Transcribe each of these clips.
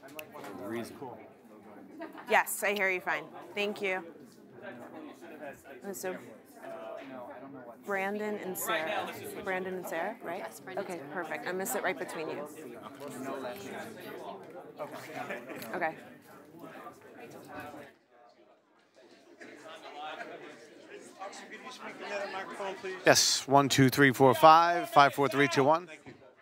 Cool. Yes, I hear you fine. Thank you. So, Brandon and Sarah. Brandon and Sarah, right? Yes, Brandon. Okay, perfect. I'm gonna sit right between you. Okay. Yes, 1, 2, 3, 4, 5, 5, 4, 3, 2, 1.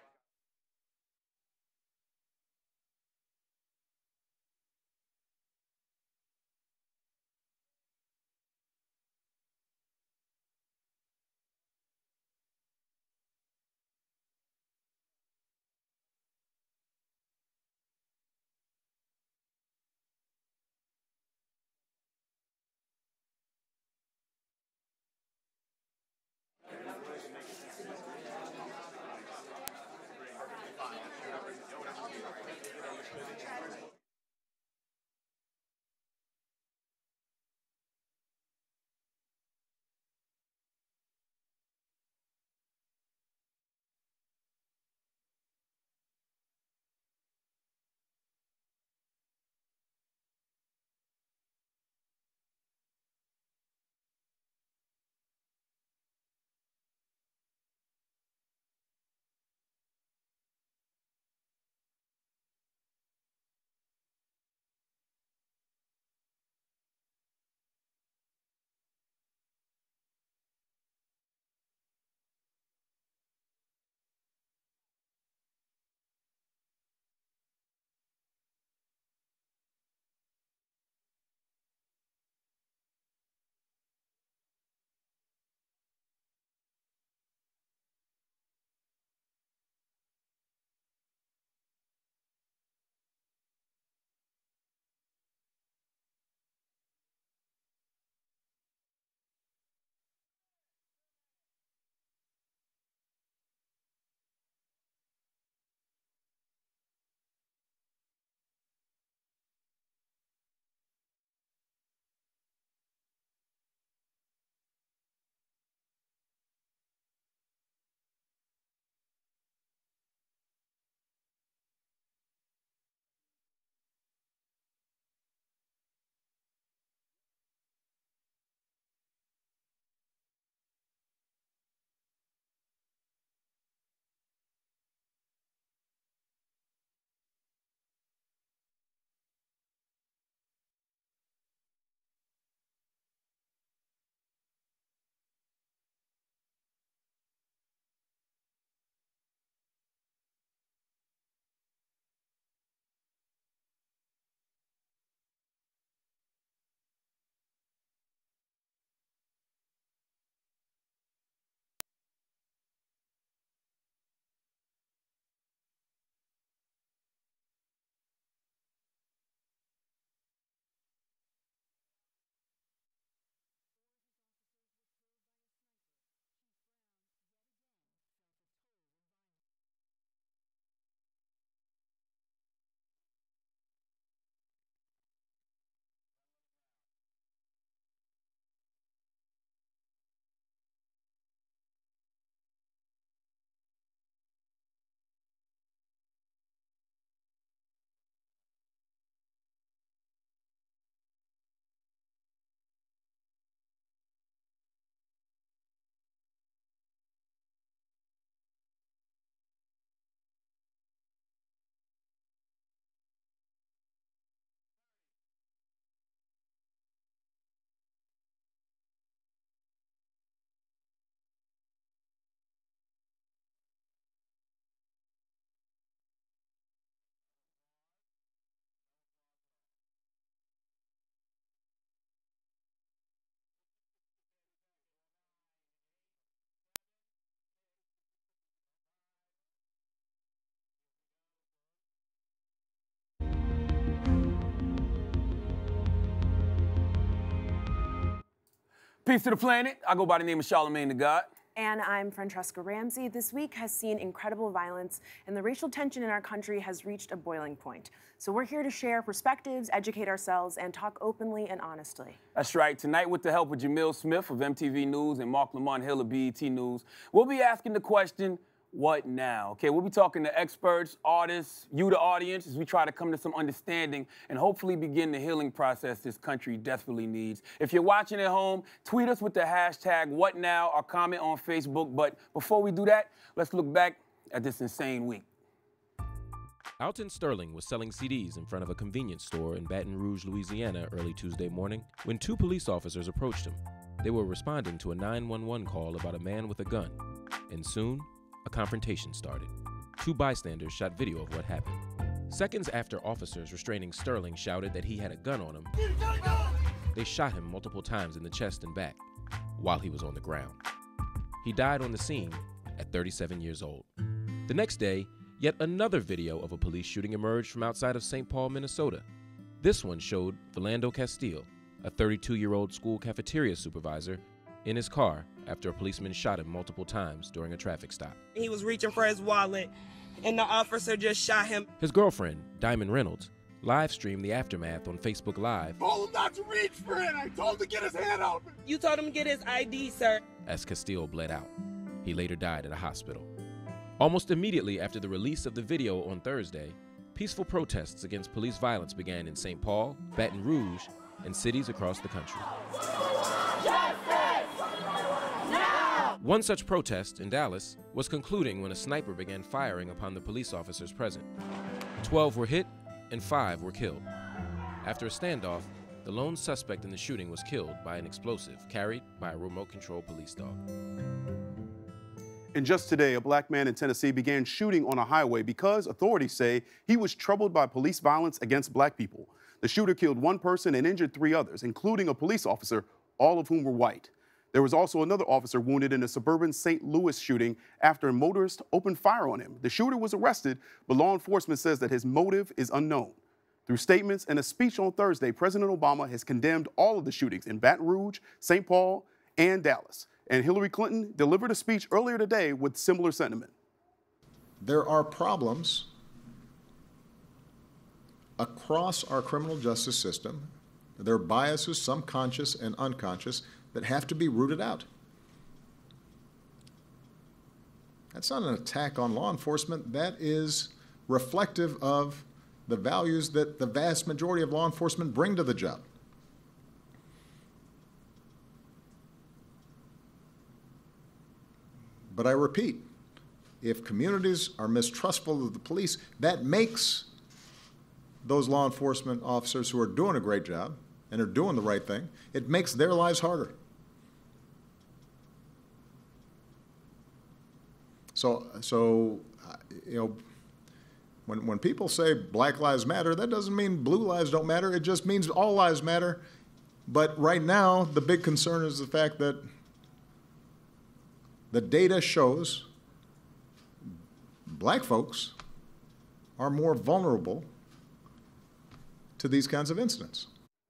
Peace to the planet. I go by the name of Charlamagne the God. And I'm Franchesca Ramsey. This week has seen incredible violence, and the racial tension in our country has reached a boiling point. So we're here to share perspectives, educate ourselves, and talk openly and honestly. That's right. Tonight, with the help of Jamil Smith of MTV News and Marc Lamont Hill of BET News, we'll be asking the question, what now? Okay, we'll be talking to experts, artists, you the audience, as we try to come to some understanding and hopefully begin the healing process this country desperately needs. If you're watching at home, tweet us with the hashtag #WhatNow or comment on Facebook. But before we do that, let's look back at this insane week. Alton Sterling was selling CDs in front of a convenience store in Baton Rouge, Louisiana early Tuesday morning when two police officers approached him. They were responding to a 911 call about a man with a gun, and soon, a confrontation started. Two bystanders shot video of what happened. Seconds after officers restraining Sterling shouted that he had a gun on him, they shot him multiple times in the chest and back while he was on the ground. He died on the scene at 37 years old. The next day, yet another video of a police shooting emerged from outside of St. Paul, Minnesota. This one showed Philando Castile, a 32-year-old school cafeteria supervisor, in his car after a policeman shot him multiple times during a traffic stop. He was reaching for his wallet, and the officer just shot him. His girlfriend, Diamond Reynolds, live-streamed the aftermath on Facebook Live. Told him not to reach for it. I told him to get his hand out. You told him to get his ID, sir. As Castile bled out. He later died at a hospital. Almost immediately after the release of the video on Thursday, peaceful protests against police violence began in St. Paul, Baton Rouge, and cities across the country. One such protest in Dallas was concluding when a sniper began firing upon the police officers present. 12 were hit and 5 were killed. After a standoff, the lone suspect in the shooting was killed by an explosive carried by a remote-control police dog. And just today, a black man in Tennessee began shooting on a highway because authorities say he was troubled by police violence against black people. The shooter killed one person and injured 3 others, including a police officer, all of whom were white. There was also another officer wounded in a suburban St. Louis shooting after a motorist opened fire on him. The shooter was arrested, but law enforcement says that his motive is unknown. Through statements and a speech on Thursday, President Obama has condemned all of the shootings in Baton Rouge, St. Paul, and Dallas. And Hillary Clinton delivered a speech earlier today with similar sentiment. There are problems across our criminal justice system. There are biases, some conscious and unconscious, that have to be rooted out. That's not an attack on law enforcement. That is reflective of the values that the vast majority of law enforcement bring to the job. But I repeat, if communities are mistrustful of the police, that makes those law enforcement officers who are doing a great job and are doing the right thing, it makes their lives harder. So you know, when people say Black Lives Matter, that doesn't mean blue lives don't matter. It just means all lives matter. But right now, the big concern is the fact that the data shows black folks are more vulnerable to these kinds of incidents.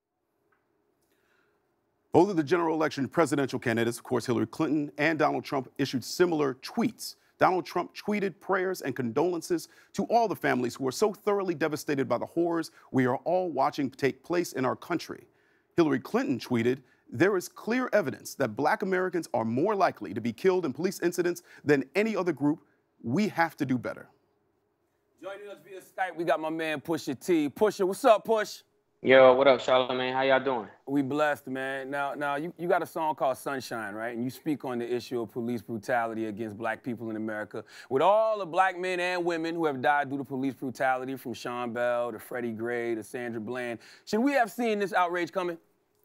Both of the general election presidential candidates, of course, Hillary Clinton and Donald Trump, issued similar tweets. Donald Trump tweeted prayers and condolences to all the families who are so thoroughly devastated by the horrors we are all watching take place in our country. Hillary Clinton tweeted, "There is clear evidence that black Americans are more likely to be killed in police incidents than any other group. We have to do better." Joining us via Skype, we got my man Pusha T. Pusha, what's up, Push? Yo, what up, Charlamagne? How y'all doing? We blessed, man. Now you got a song called Sunshine, right? And you speak on the issue of police brutality against black people in America. With all the black men and women who have died due to police brutality, from Sean Bell to Freddie Gray to Sandra Bland, should we have seen this outrage coming?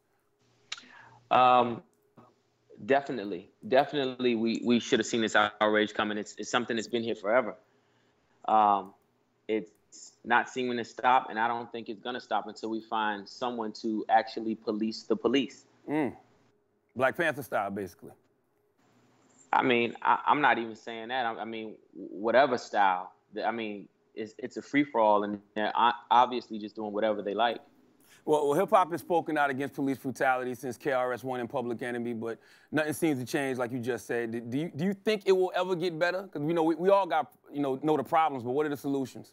Definitely. Definitely we should have seen this outrage coming. It's something that's been here forever. It's not seeming to stop, and I don't think it's going to stop until we find someone to actually police the police. Black Panther style, basically. I mean, I'm not even saying that. I mean, whatever style. I mean, it's a free-for-all, and they're obviously just doing whatever they like. Well, hip-hop has spoken out against police brutality since KRS-One and Public Enemy, but nothing seems to change, like you just said. Do you think it will ever get better? Because we all got know the problems, but what are the solutions?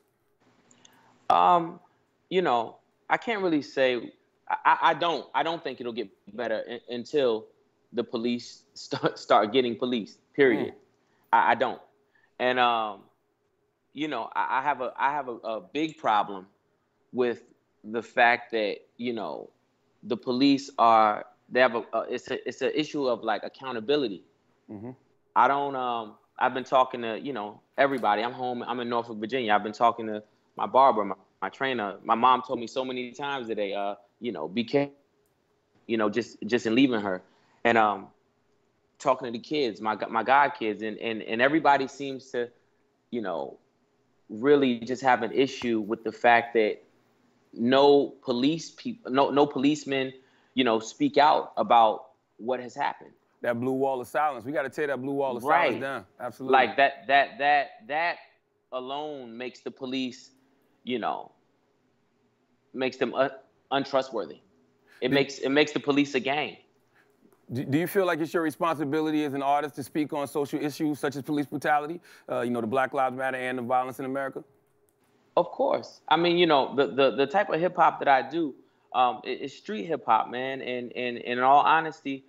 I can't really say. I don't think it'll get better until the police start getting policed. Period. I don't. And you know, I have a big problem with the fact that, you know, the police it's an issue of like accountability. Mm-hmm. I don't I've been talking to, you know, everybody. I'm in Norfolk, Virginia. I've been talking to my barber, my trainer. My mom told me so many times today, you know, be careful, you know, just in leaving her. And talking to the kids, my god kids, and everybody seems to, you know, really just have an issue with the fact that no policemen, you know, speak out about what has happened. That blue wall of silence. We got to tear that blue wall of silence down. Absolutely. Like that alone makes the police, you know, makes them untrustworthy. It makes the police a gang. Do you feel like it's your responsibility as an artist to speak on social issues such as police brutality, you know, the Black Lives Matter and the violence in America? Of course. I mean, you know, the type of hip hop that I do is street hip hop, man. And in all honesty,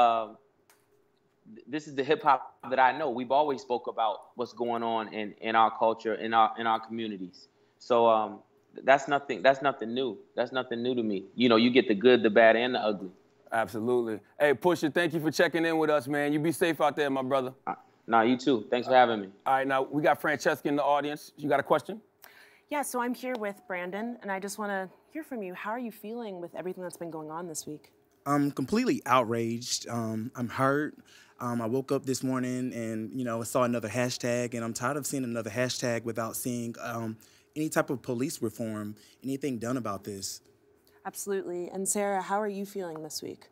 this is the hip hop that I know. We've always spoke about what's going on in our culture, in our communities. So that's nothing new. That's nothing new to me. You know, you get the good, the bad, and the ugly. Absolutely. Hey, Pusha, thank you for checking in with us, man. You be safe out there, my brother. Nah, you too. Thanks for having me. All right, now we got Franchesca in the audience. You got a question? Yeah, so I'm here with Brandon, and I just want to hear from you. How are you feeling with everything that's been going on this week? I'm completely outraged. I'm hurt. I woke up this morning and, you know, saw another hashtag, and I'm tired of seeing another hashtag without seeing any type of police reform, anything done about this. Absolutely. And Sarah, how are you feeling this week?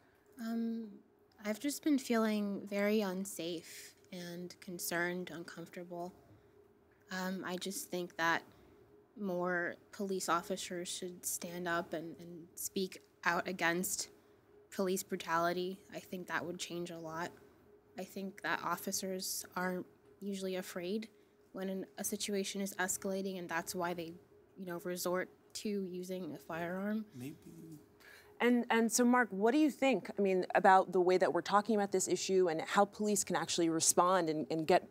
I've just been feeling very unsafe and concerned, uncomfortable. I just think that more police officers should stand up and speak out against police brutality. I think that would change a lot. I think that officers aren't usually afraid when a situation is escalating, and that's why they, you know, resort to using a firearm. Maybe. And so, Marc, what do you think, I mean, about the way that we're talking about this issue and how police can actually respond and get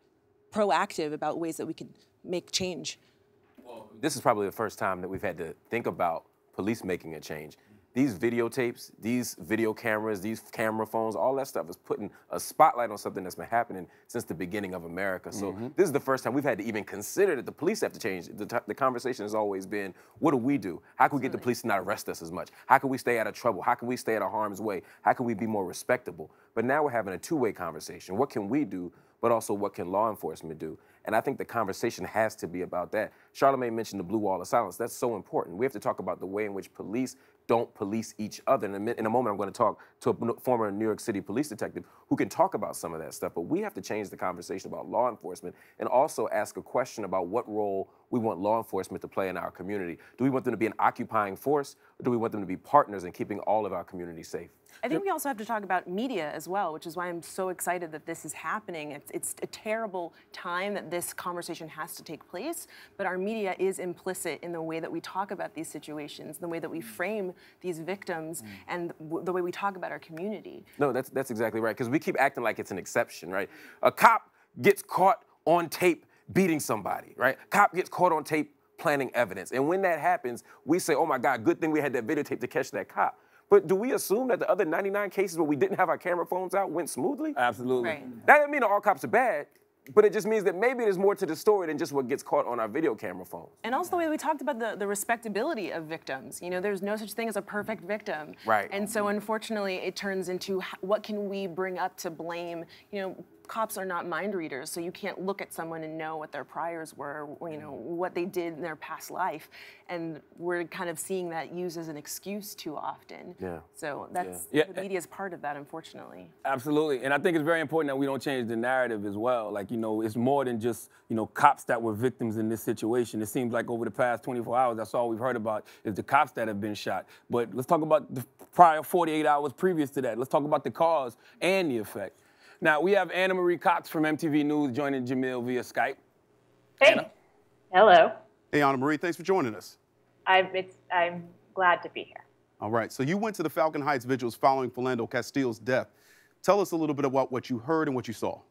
proactive about ways that we could make change? Well, this is probably the first time that we've had to think about police making a change. These videotapes, these video cameras, these camera phones, all that stuff is putting a spotlight on something that's been happening since the beginning of America. So this is the first time we've had to even consider that the police have to change. The conversation has always been, what do we do? How can we get the police to not arrest us as much? How can we stay out of trouble? How can we stay out of harm's way? How can we be more respectable? But now we're having a two-way conversation. What can we do, but also what can law enforcement do? And I think the conversation has to be about that. Charlamagne mentioned the blue wall of silence. That's so important. We have to talk about the way in which police don't police each other. And in a moment, I'm going to talk to a former New York City police detective who can talk about some of that stuff. But we have to change the conversation about law enforcement and also ask a question about what role we want law enforcement to play in our community. Do we want them to be an occupying force, or do we want them to be partners in keeping all of our communities safe? I think we also have to talk about media as well, which is why I'm so excited that this is happening. It's a terrible time that this conversation has to take place, but our media is implicit in the way that we talk about these situations, the way that we frame these victims, and the way we talk about our community. No, that's exactly right, because we keep acting like it's an exception, right? A cop gets caught on tape beating somebody, right? Cop gets caught on tape planting evidence. And when that happens, we say, oh my God, good thing we had that videotape to catch that cop. But do we assume that the other 99 cases where we didn't have our camera phones out went smoothly? Absolutely. Right. That doesn't mean that all cops are bad, but it just means that maybe there's more to the story than just what gets caught on our video camera phones. And also the way we talked about the respectability of victims. You know, there's no such thing as a perfect victim. Right. And so unfortunately, it turns into what can we bring up to blame? You know, cops are not mind readers, so you can't look at someone and know what their priors were, or, you know, what they did in their past life. And we're kind of seeing that used as an excuse too often. Yeah. So that's, Yeah. the media is part of that, unfortunately. Absolutely. And I think it's very important that we don't change the narrative as well. Like, you know, it's more than just, you know, cops that were victims in this situation. It seems like over the past 24 hours, that's all we've heard about is the cops that have been shot. But let's talk about the prior 48 hours previous to that. Let's talk about the cause and the effect. Now, we have Anna Marie Cox from MTV News joining Jamil via Skype. Hey. Anna? Hello. Hey, Anna Marie, thanks for joining us. I'm glad to be here. All right, so you went to the Falcon Heights vigils following Philando Castile's death. Tell us a little bit about what you heard and what you saw.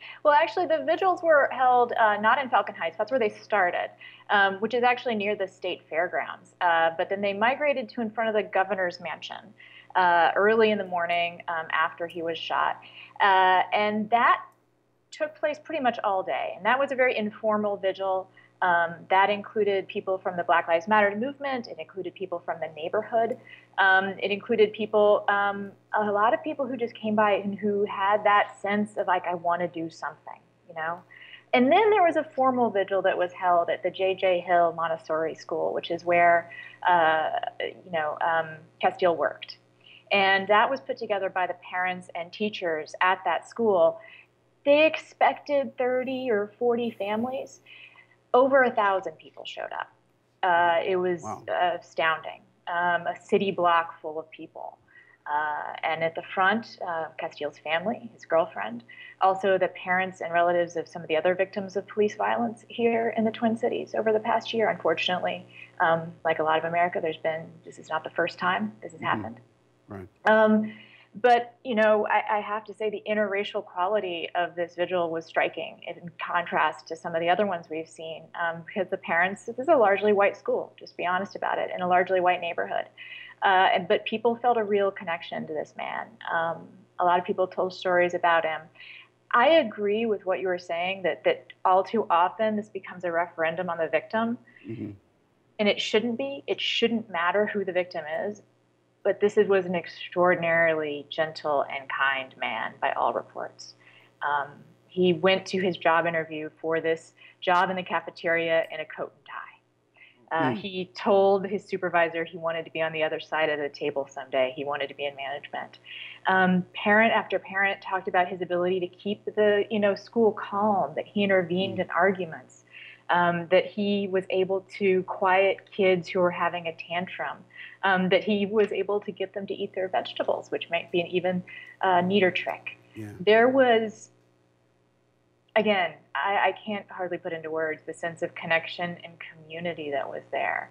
Well, actually, the vigils were held not in Falcon Heights. That's where they started, which is actually near the state fairgrounds. But then they migrated to in front of the governor's mansion early in the morning after he was shot. And that took place pretty much all day. And that was a very informal vigil. That included people from the Black Lives Matter movement. It included people from the neighborhood. It included people, a lot of people who just came by and who had that sense of like, I want to do something, you know? And then there was a formal vigil that was held at the J.J. Hill Montessori School, which is where, Castile worked. And that was put together by the parents and teachers at that school. They expected 30 or 40 families. Over 1,000 people showed up. It was astounding. A city block full of people. And at the front, Castile's family, his girlfriend, also the parents and relatives of some of the other victims of police violence here in the Twin Cities over the past year. Unfortunately, like a lot of America, this is not the first time this has happened. Right. But, you know, I have to say the interracial quality of this vigil was striking in contrast to some of the other ones we've seen, because the parents, this is a largely white school, just be honest about it, in a largely white neighborhood. But people felt a real connection to this man. A lot of people told stories about him. I agree with what you were saying, that all too often this becomes a referendum on the victim. Mm-hmm. And it shouldn't be. It shouldn't matter who the victim is. But this was an extraordinarily gentle and kind man by all reports. He went to his job interview for this job in the cafeteria in a coat and tie. He told his supervisor he wanted to be on the other side of the table someday. He wanted to be in management. Parent after parent talked about his ability to keep the school calm, that he intervened in arguments, that he was able to quiet kids who were having a tantrum, that he was able to get them to eat their vegetables, which might be an even neater trick. Yeah. There was, again, I can't hardly put into words the sense of connection and community that was there.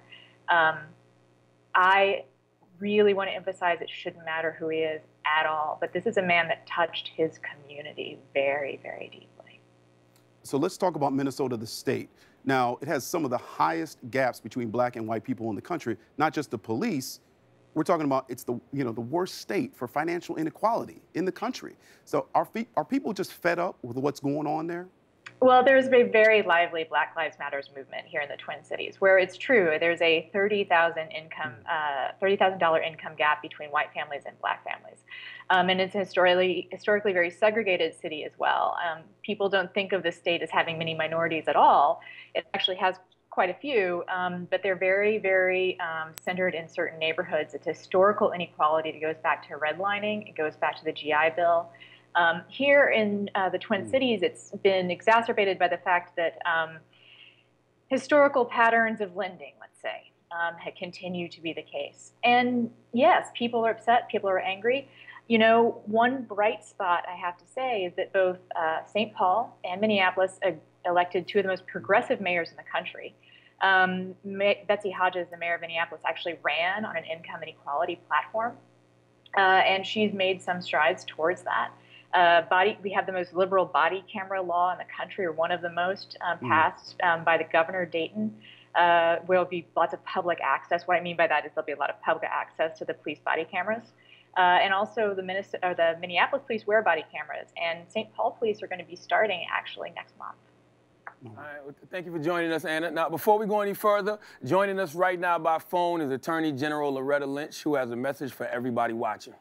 I really want to emphasize it shouldn't matter who he is at all, but this is a man that touched his community very, very deeply. So let's talk about Minnesota, the state. Now, it has some of the highest gaps between black and white people in the country, not just the police. We're talking about it's the worst state for financial inequality in the country. So are people just fed up with what's going on there? Well, there's a very lively Black Lives Matter movement here in the Twin Cities, where it's true there's a $30,000 income gap between white families and black families, and it's historically very segregated city as well. People don't think of the state as having many minorities at all. It actually has quite a few, but they're very, very centered in certain neighborhoods. It's historical inequality that goes back to redlining. It goes back to the GI Bill. Here in the Twin Cities, it's been exacerbated by the fact that historical patterns of lending, let's say, continue to be the case. And yes, people are upset, people are angry. You know, one bright spot, I have to say, is that both St. Paul and Minneapolis elected two of the most progressive mayors in the country. Betsy Hodges, the mayor of Minneapolis, actually ran on an income inequality platform, and she's made some strides towards that. We have the most liberal body camera law in the country, or one of the most, passed by the governor of Dayton. Where there'll be lots of public access. What I mean by that is there'll be a lot of public access to the police body cameras. And also the Minneapolis police wear body cameras, and St. Paul police are going to be starting actually next month. All right, well, thank you for joining us, Anna. Now, before we go any further, joining us right now by phone is Attorney General Loretta Lynch, who has a message for everybody watching.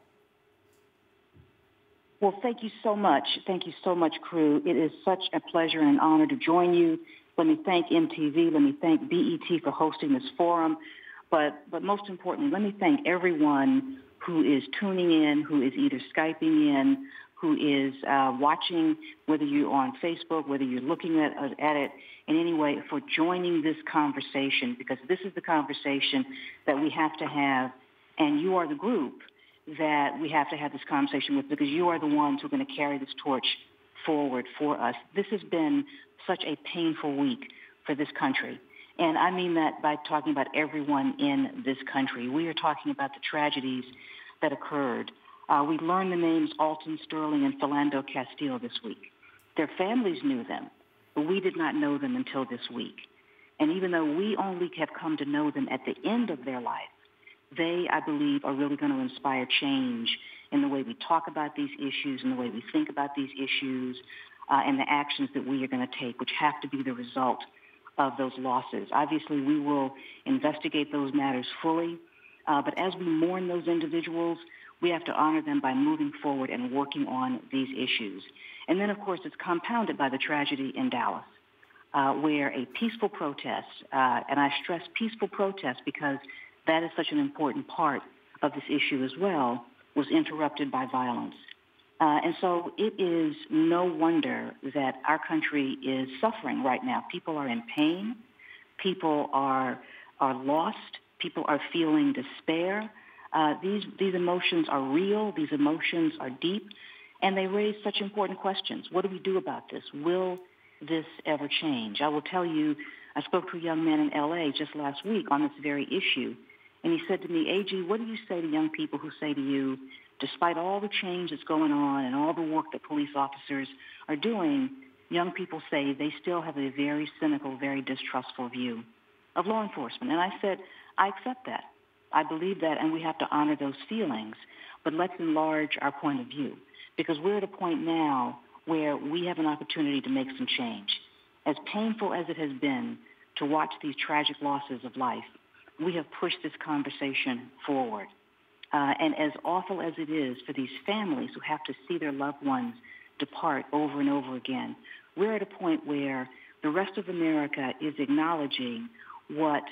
Well, thank you so much. Thank you so much, crew. It is such a pleasure and an honor to join you. Let me thank MTV. Let me thank BET for hosting this forum. But most importantly, let me thank everyone who is tuning in, who is either Skyping in, who is watching, whether you're on Facebook, whether you're looking at it in any way, for joining this conversation, because this is the conversation that we have to have, and you are the group that we have to have this conversation with, because you are the ones who are going to carry this torch forward for us. This has been such a painful week for this country. And I mean that by talking about everyone in this country. We are talking about the tragedies that occurred. We learned the names Alton Sterling and Philando Castile this week. Their families knew them, but we did not know them until this week. And even though we only have come to know them at the end of their life, they, I believe, are really going to inspire change in the way we talk about these issues, in the way we think about these issues, and the actions that we are going to take, which have to be the result of those losses. Obviously, we will investigate those matters fully, but as we mourn those individuals, we have to honor them by moving forward and working on these issues. And then, of course, it's compounded by the tragedy in Dallas, where a peaceful protest, and I stress peaceful protest because that is such an important part of this issue as well, was interrupted by violence. And so it is no wonder that our country is suffering right now. People are in pain. People are lost. People are feeling despair. These emotions are real. These emotions are deep. And they raise such important questions. What do we do about this? Will this ever change? I will tell you, I spoke to a young man in L.A. just last week on this very issue. And he said to me, AG, what do you say to young people who say to you, despite all the change that's going on and all the work that police officers are doing, young people say they still have a very cynical, very distrustful view of law enforcement. And I said, I accept that. I believe that, and we have to honor those feelings. But let's enlarge our point of view, because we're at a point now where we have an opportunity to make some change. As painful as it has been to watch these tragic losses of life, we have pushed this conversation forward. And as awful as it is for these families who have to see their loved ones depart over and over again, we're at a point where the rest of America is acknowledging what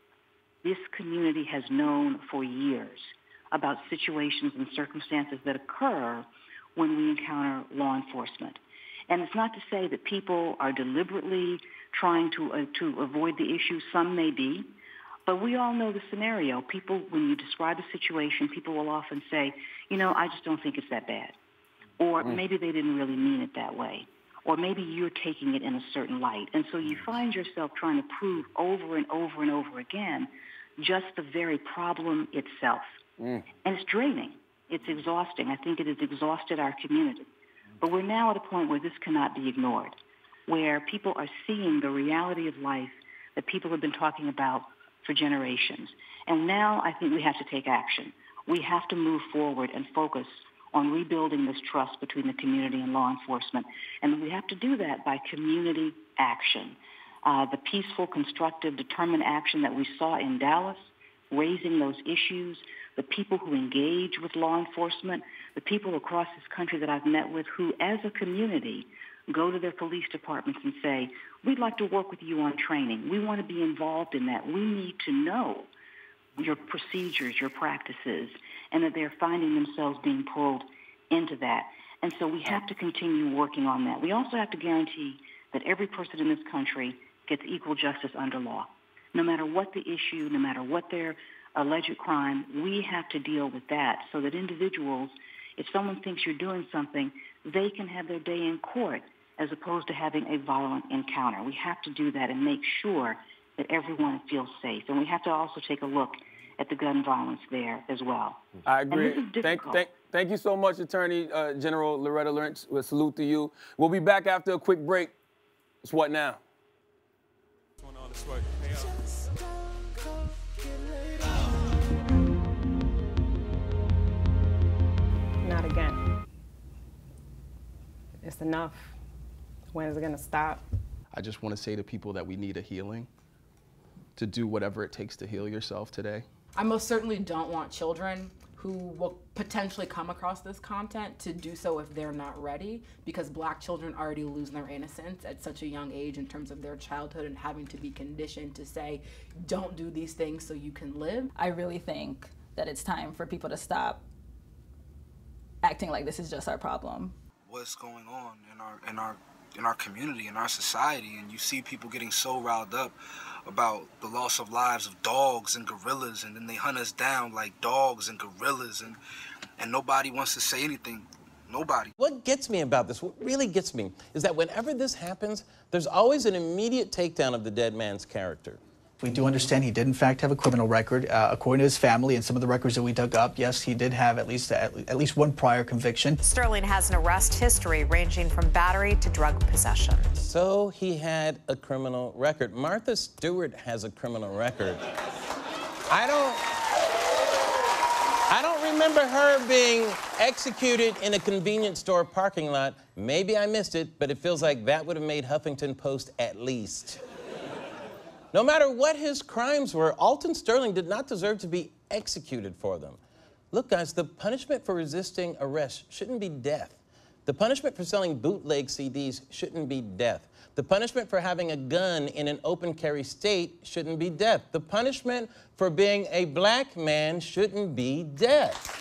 this community has known for years about situations and circumstances that occur when we encounter law enforcement. And it's not to say that people are deliberately trying to avoid the issue. Some may be. But we all know the scenario. People, when you describe a situation, people will often say, I just don't think it's that bad. Or maybe they didn't really mean it that way. Or maybe you're taking it in a certain light. And so you find yourself trying to prove over and over and over again just the very problem itself. And it's draining. It's exhausting. I think it has exhausted our community. But we're now at a point where this cannot be ignored, where people are seeing the reality of life that people have been talking about for generations. And now I think we have to take action. We have to move forward and focus on rebuilding this trust between the community and law enforcement. And we have to do that by community action. The peaceful, constructive, determined action that we saw in Dallas, raising those issues, the people who engage with law enforcement, the people across this country that I've met with who, as a community, go to their police departments and say, we'd like to work with you on training. We want to be involved in that. We need to know your procedures, your practices, and that they're finding themselves being pulled into that. And so we have to continue working on that. We also have to guarantee that every person in this country gets equal justice under law. No matter what the issue, no matter what their alleged crime, we have to deal with that so that individuals, if someone thinks you're doing something, they can have their day in court as opposed to having a violent encounter. We have to do that and make sure that everyone feels safe. And we have to also take a look at the gun violence there as well. I agree. And this is difficult. Thank you so much, Attorney General Loretta Lynch. We'll salute to you. We'll be back after a quick break. It's What Now? What's going on this way? Hey, Not again. It's enough. When is it going to stop? I just want to say to people that we need a healing, to do whatever it takes to heal yourself today. I most certainly don't want children who will potentially come across this content to do so if they're not ready, because Black children already lose their innocence at such a young age in terms of their childhood and having to be conditioned to say, don't do these things so you can live. I really think that it's time for people to stop acting like this is just our problem. What's going on in our community, in our society, and you see people getting so riled up about the loss of lives of dogs and gorillas, and then they hunt us down like dogs and gorillas, and nobody wants to say anything. Nobody. What gets me about this, what really gets me, is that whenever this happens, there's always an immediate takedown of the dead man's character. We do understand he did, in fact, have a criminal record. According to his family and some of the records that we dug up, yes, he did have at least one prior conviction. Sterling has an arrest history ranging from battery to drug possession. So he had a criminal record. Martha Stewart has a criminal record. I don't remember her being executed in a convenience store parking lot. Maybe I missed it, but it feels like that would have made Huffington Post at least. No matter what his crimes were, Alton Sterling did not deserve to be executed for them. Look, guys, the punishment for resisting arrest shouldn't be death. The punishment for selling bootleg CDs shouldn't be death. The punishment for having a gun in an open carry state shouldn't be death. The punishment for being a black man shouldn't be death.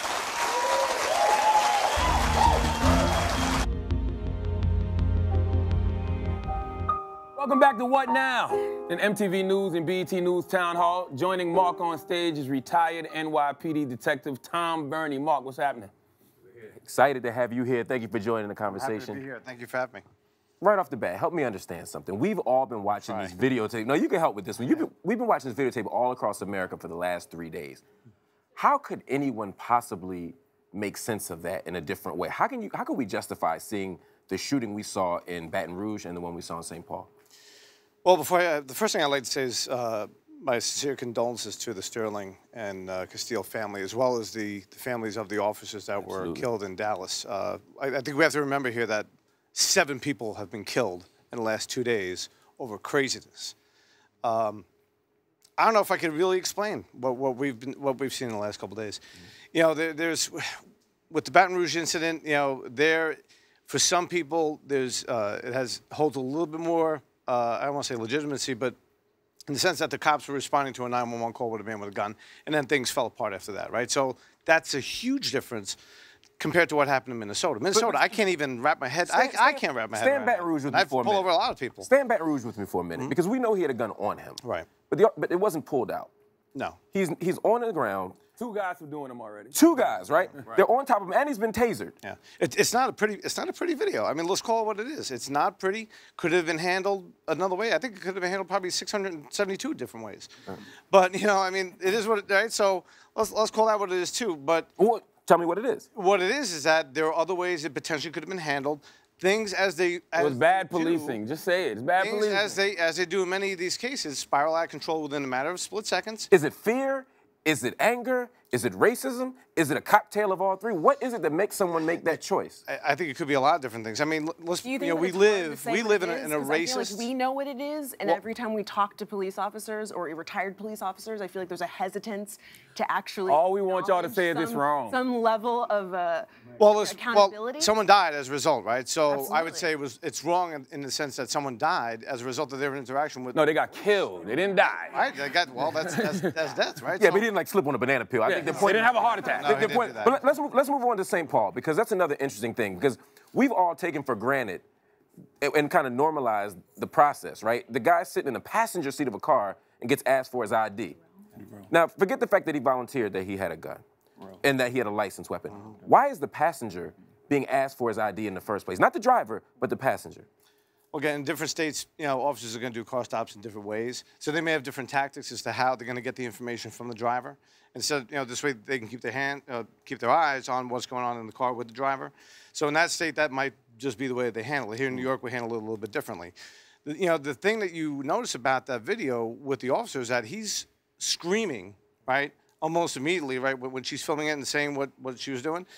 Welcome back to What Now? An MTV News and BET News Town Hall. Joining Marc on stage is retired NYPD Detective Tom Burney. Marc, what's happening? Excited to have you here. Thank you for joining the conversation. Happy to be here. Thank you for having me. Right off the bat, help me understand something. We've all been watching these videotapes. No, you can help with this one. We've been watching this videotape all across America for the last 3 days. How could anyone possibly make sense of that in a different way? How can we justify seeing the shooting we saw in Baton Rouge and the one we saw in St. Paul? Well, the first thing I'd like to say is my sincere condolences to the Sterling and Castile family, as well as the families of the officers that were killed in Dallas. I think we have to remember here that 7 people have been killed in the last 2 days over craziness. I don't know if I could really explain what we've seen in the last couple of days. You know, there's with the Baton Rouge incident. You know, for some people, it holds a little bit more. I don't want to say legitimacy, but in the sense that the cops were responding to a 911 call with a man with a gun, and then things fell apart after that, right? So that's a huge difference compared to what happened in Minnesota. Minnesota, I can't even wrap my head. I can't wrap my head around. Stand Baton Rouge with me for a minute. I pull over a lot of people. Stand Baton Rouge with me for a minute, because we know he had a gun on him. Right. But it wasn't pulled out. No. He's on the ground. 2 guys were doing them already. 2 guys, right? They're on top of him, and he's been tasered. Yeah. It's not a pretty video. I mean, let's call it what it is. It's not pretty. Could it have been handled another way? I think it could have been handled probably 672 different ways. But, you know, I mean, it is what it, right? So let's call that what it is too. But tell me what it is. What it is that there are other ways it potentially could have been handled. Things as they it was bad policing. Just say it. It's bad policing. As they do in many of these cases, spiral out of control within a matter of split seconds. Is it fear? Is it anger? Is it racism? Is it a cocktail of all 3? What is it that makes someone make that choice? I think it could be a lot of different things. I mean, let's, we live in a racist. I feel like we know what it is, and every time we talk to police officers or retired police officers, I feel like there's a hesitance to actually. All we want y'all to say is it's wrong. Some level of accountability. Well, someone died as a result, right? So Absolutely. I would say it's wrong in the sense that someone died as a result of their interaction with. No, they got killed. They didn't die. Right? That's death, right? Yeah, but he didn't like slip on a banana peel. I think the point. They didn't have a heart attack. No, but let's move on to St. Paul, because that's another interesting thing, because we've all taken for granted and kind of normalized the process, right? The guy's sitting in the passenger seat of a car and gets asked for his ID. Now, forget the fact that he volunteered that he had a gun and that he had a licensed weapon. Why is the passenger being asked for his ID in the first place? Not the driver, but the passenger. Well, again, in different states, you know, officers are going to do car stops in different ways. So they may have different tactics as to how they're going to get the information from the driver. And so, you know, this way they can keep their eyes on what's going on in the car with the driver. So in that state, that might just be the way that they handle it. Here in New York, we handle it a little bit differently. You know, the thing that you notice about that video with the officer is that he's screaming, right, almost immediately, right, when she's filming it and saying what she was doing.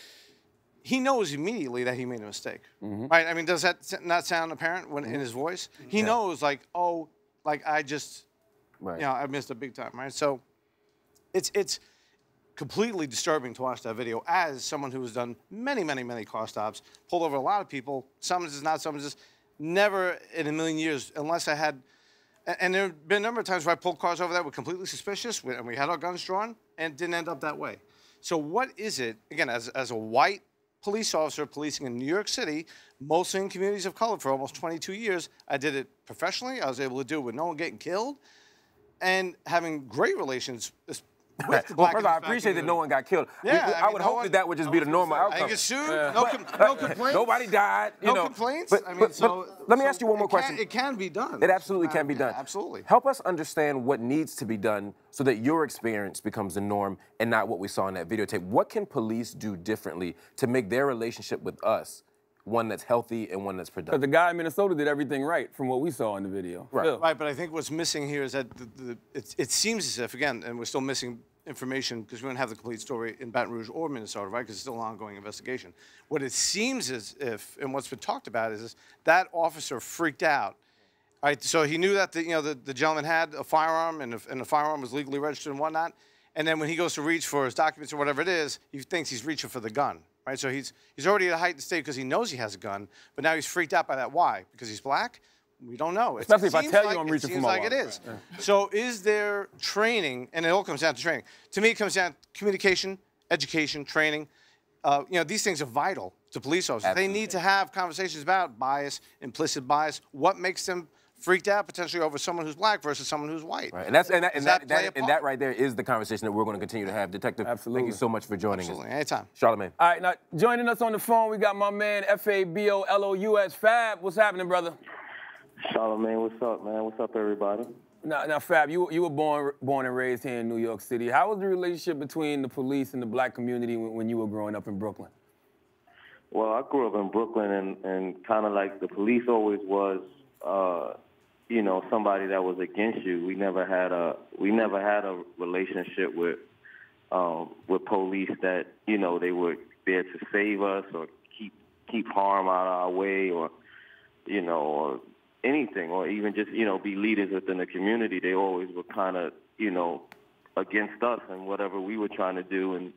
He knows immediately that he made a mistake, right? I mean, does that not sound apparent in his voice? He knows, like, oh, like I just, you know, I missed a big time, right? So it's completely disturbing to watch that video as someone who has done many, many, many car stops, pulled over a lot of people, summonses, not summonses, never in a million years, unless I had, and there have been a number of times where I pulled cars over that were completely suspicious, and we had our guns drawn, and it didn't end up that way. So what is it, again, as a white police officer policing in New York City, mostly in communities of color for almost 22 years. I did it professionally. I was able to do it with no one getting killed and having great relations with the Well, black. first of all, I appreciate that no one got killed. Yeah, I would hope that would just be the normal outcome. I get sued. No complaints. Nobody died. No complaints. Let me ask you one more question. It can be done. It absolutely can be done. Absolutely. Help us understand what needs to be done so that your experience becomes the norm and not what we saw in that videotape. What can police do differently to make their relationship with us one that's healthy and one that's productive? Because the guy in Minnesota did everything right from what we saw in the video. Right. Right, but I think what's missing here is that it seems as if, again, and we're still missing information because we don't have the complete story in Baton Rouge or Minnesota, right? Because it's still an ongoing investigation. What it seems as if, and what's been talked about is that officer freaked out. Right, so he knew that the gentleman had a firearm and the firearm was legally registered and whatnot. And then when he goes to reach for his documents or whatever it is, he thinks he's reaching for the gun. Right, so he's already at a heightened state because he knows he has a gun, but now he's freaked out by that. Why? Because he's black? We don't know. Especially if I tell you I'm reaching for my wallet. It seems like it is. So is there training, and it all comes down to training. To me, it comes down to communication, education, training. These things are vital to police officers. Absolutely. They need to have conversations about bias, implicit bias, what makes them freaked out potentially over someone who's black versus someone who's white. Right. And that right there is the conversation that we're going to continue to have. Detective, thank you so much for joining us. Anytime. Charlamagne. All right, now joining us on the phone, we got my man Fabolous Fab. What's happening, brother? Charlamagne, what's up, man? What's up, everybody? Now, Fab, you were born and raised here in New York City. How was the relationship between the police and the black community when you were growing up in Brooklyn? Well, I grew up in Brooklyn, and kind of like the police always was, somebody that was against you. We never had a relationship with police that they were there to save us or keep harm out of our way or anything, or even just be leaders within the community. They always were kind of against us and whatever we were trying to do, and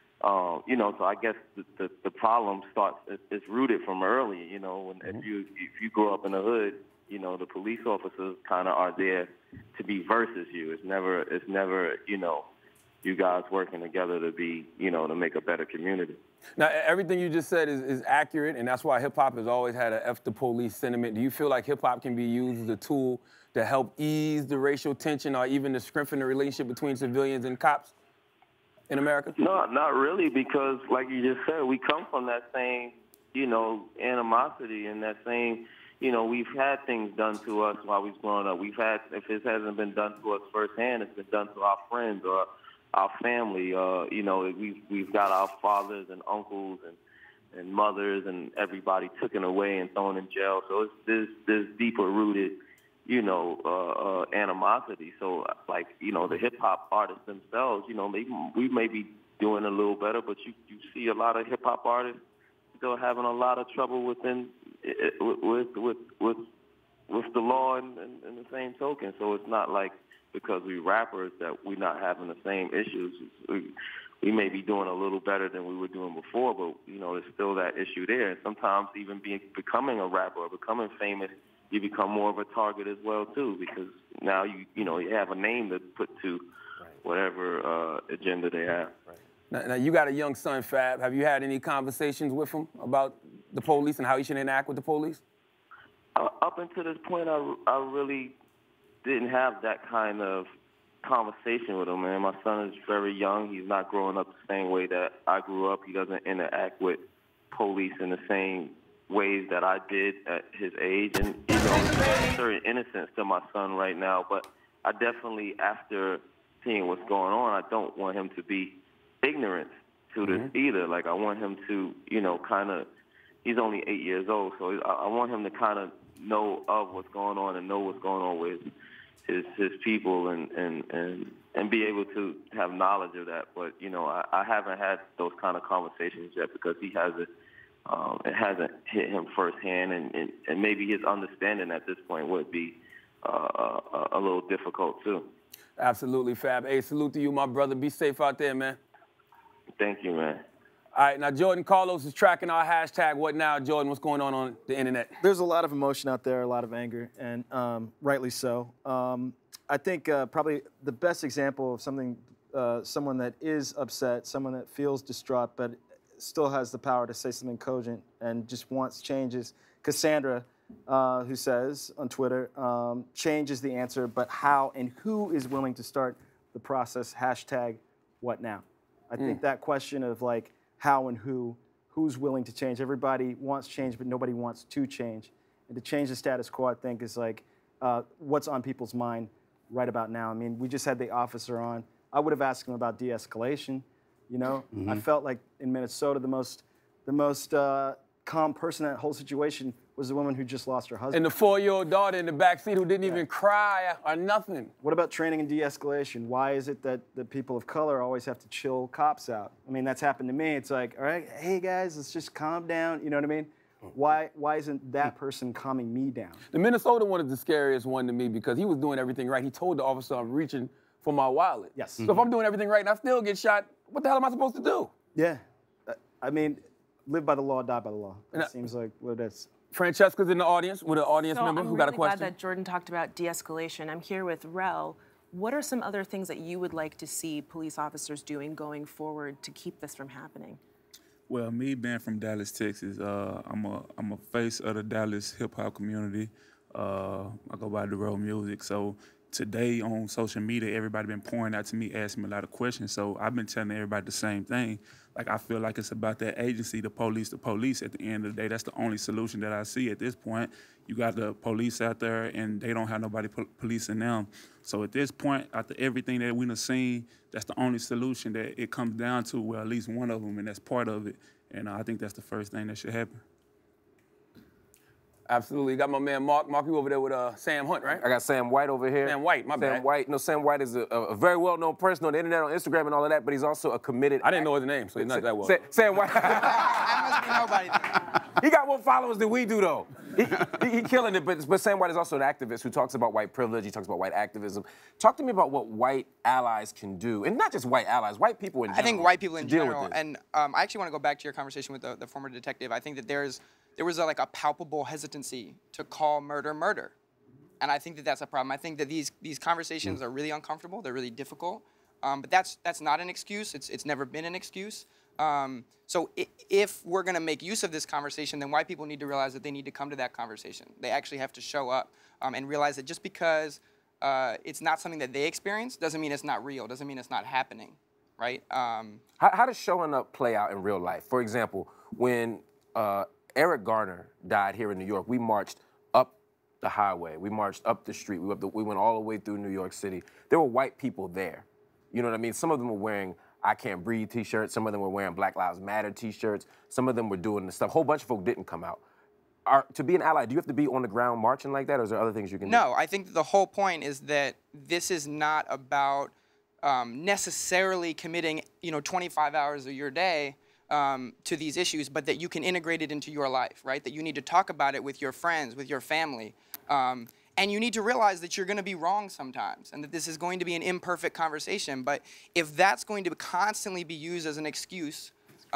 so I guess the problem starts. It's rooted from early. If you grow up in the hood, the police officers kind of are there to be versus you. It's never you guys working together to be to make a better community. Now, everything you just said is accurate, and that's why hip-hop has always had a F the police sentiment. Do you feel like hip-hop can be used as a tool to help ease the racial tension or even to strengthen the relationship between civilians and cops in America? No, not really, because like you just said, we come from that same, animosity and that same, we've had things done to us while we was growing up. If it hasn't been done to us firsthand, it's been done to our friends or our family. We've got our fathers and uncles and mothers and everybody taken away and thrown in jail. So it's this deeper rooted, animosity. So like, the hip hop artists themselves, we may be doing a little better, but you see a lot of hip hop artists still having a lot of trouble with the law and the same token. So it's not like because we rappers that we're not having the same issues. We may be doing a little better than we were doing before, but there's still that issue there. And sometimes even becoming a rapper or becoming famous, you become more of a target as well too, because now you have a name to put to whatever agenda they have. Now, you got a young son, Fab. Have you had any conversations with him about the police and how he should interact with the police? Up until this point, I really didn't have that kind of conversation with him, man. My son is very young. He's not growing up the same way that I grew up. He doesn't interact with police in the same ways that I did at his age. And, there's a certain innocence to my son right now. But I definitely, after seeing what's going on, I don't want him to be ignorant to this either. Like, I want him to, kind of, he's only 8 years old, so I want him to kind of know of what's going on and know what's going on with his people and be able to have knowledge of that. But, I haven't had those kind of conversations yet because he hasn't, it hasn't hit him firsthand, and maybe his understanding at this point would be a little difficult too. Absolutely, Fab. Hey, salute to you, my brother. Be safe out there, man. Thank you, man. All right, now Jordan Carlos is tracking our hashtag. What now, Jordan? What's going on the internet? There's a lot of emotion out there, a lot of anger, and rightly so. I think probably the best example of someone that is upset, someone that feels distraught, but still has the power to say something cogent and just wants changes. Cassandra, who says on Twitter, change is the answer, but how and who is willing to start the process? Hashtag what now? I think that question of like how and who's willing to change. Everybody wants change, but nobody wants to change. And to change the status quo, I think, is like what's on people's mind right about now. I mean, we just had the officer on. I would have asked him about de-escalation. You know, I felt like in Minnesota, the most calm person in that whole situation was the woman who just lost her husband. And the 4-year-old daughter in the back seat who didn't even cry or nothing. What about training and de-escalation? Why is it that the people of color always have to chill cops out? I mean, that's happened to me. It's like, all right, hey guys, let's just calm down. You know what I mean? Why isn't that person calming me down? The Minnesota one is the scariest one to me because he was doing everything right. He told the officer, I'm reaching for my wallet. Yes. So if I'm doing everything right and I still get shot, what the hell am I supposed to do? Yeah. I mean, live by the law, die by the law. That seems like what it is. Francesca's in the audience with an audience member who got a question. I'm really glad that Jordan talked about de-escalation. I'm here with Rel. What are some other things that you would like to see police officers doing going forward to keep this from happening? Well, me being from Dallas, Texas, I'm a face of the Dallas hip hop community. I go by the road music. So today on social media, everybody been pouring out to me, asking me a lot of questions. So I've been telling everybody the same thing. Like, I feel like it's about that agency, the police. At the end of the day, that's the only solution that I see at this point. You got the police out there, and they don't have nobody policing them. So at this point, after everything that we've seen, that's the only solution that it comes down to, well, at least one of them, and that's part of it. And I think that's the first thing that should happen. Absolutely. Got my man Marc. Marc, you over there with Sam Hunt, right? I got Sam White over here. Sam White, my bad. Sam White. No, Sam White is a very well-known person on the internet, on Instagram and all of that, but he's also a committed... I didn't know his name, so he's not that well. Sam White. I must be nobody then. He got more followers than we do, though. He killing it, but Sam White is also an activist who talks about white privilege. He talks about white activism. Talk to me about what white allies can do, and not just white allies, white people in general. I think white people in general, and I actually want to go back to your conversation with the former detective. I think that there was like a palpable hesitancy to call murder murder, and I think that that's a problem. I think that these conversations are really uncomfortable. They're really difficult, but that's not an excuse. It's never been an excuse. So if we're going to make use of this conversation, then white people need to realize that they need to come to that conversation. They actually have to show up and realize that just because it's not something that they experience doesn't mean it's not real, doesn't mean it's not happening, right? How does showing up play out in real life? For example, when Eric Garner died here in New York, we marched up the highway. We marched up the street. We went all the way through New York City. There were white people there. You know what I mean? Some of them were wearing I Can't Breathe t-shirts. Some of them were wearing Black Lives Matter t-shirts. Some of them were doing the stuff. A whole bunch of folk didn't come out. To be an ally, do you have to be on the ground marching like that, or is there other things you can do? No, I think the whole point is that this is not about necessarily committing 25 hours of your day to these issues, but that you can integrate it into your life, right? That you need to talk about it with your friends, with your family. And you need to realize that you're going to be wrong sometimes and that this is going to be an imperfect conversation. But if that's going to constantly be used as an excuse,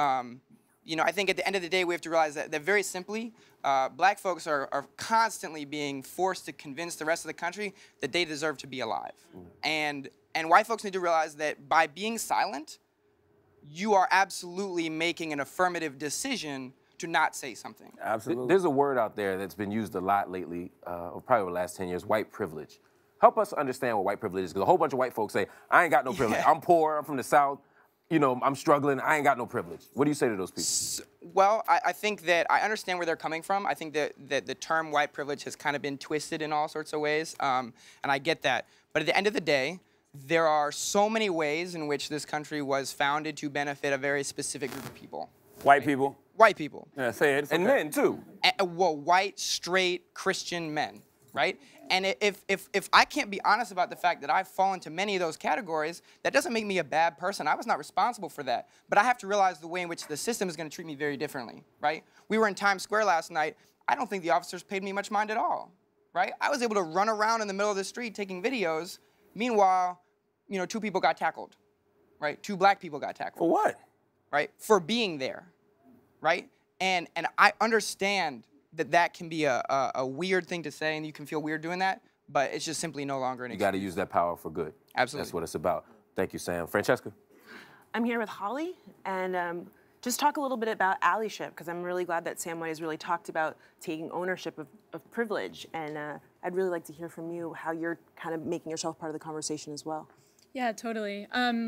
I think at the end of the day, we have to realize that very simply, black folks are constantly being forced to convince the rest of the country that they deserve to be alive. And white folks need to realize that by being silent, you are absolutely making an affirmative decision to not say something. Absolutely. There's a word out there that's been used a lot lately, or probably over the last 10 years, white privilege. Help us understand what white privilege is, because a whole bunch of white folks say, I ain't got no privilege. I'm poor, I'm from the South, I'm struggling, I ain't got no privilege. What do you say to those people? Well, I think that I understand where they're coming from. I think that the term white privilege has kind of been twisted in all sorts of ways, and I get that. But at the end of the day, there are so many ways in which this country was founded to benefit a very specific group of people. White people? White people. Yeah, say it. And men, too. Well, white, straight, Christian men, right? And if I can't be honest about the fact that I fall into many of those categories, that doesn't make me a bad person. I was not responsible for that. But I have to realize the way in which the system is going to treat me very differently, right? We were in Times Square last night. I don't think the officers paid me much mind at all, right? I was able to run around in the middle of the street taking videos. Meanwhile, 2 people got tackled, right? 2 black people got tackled. For what? Right? For being there, right? And I understand that can be a weird thing to say, and you can feel weird doing that, but it's just simply no longer an excuse. You got to use that power for good. Absolutely. That's what it's about. Thank you, Sam. Francesca? I'm here with Holly, and just talk a little bit about allyship, because I'm really glad that Sam White has really talked about taking ownership of privilege, and I'd really like to hear from you how you're kind of making yourself part of the conversation as well. Yeah, totally.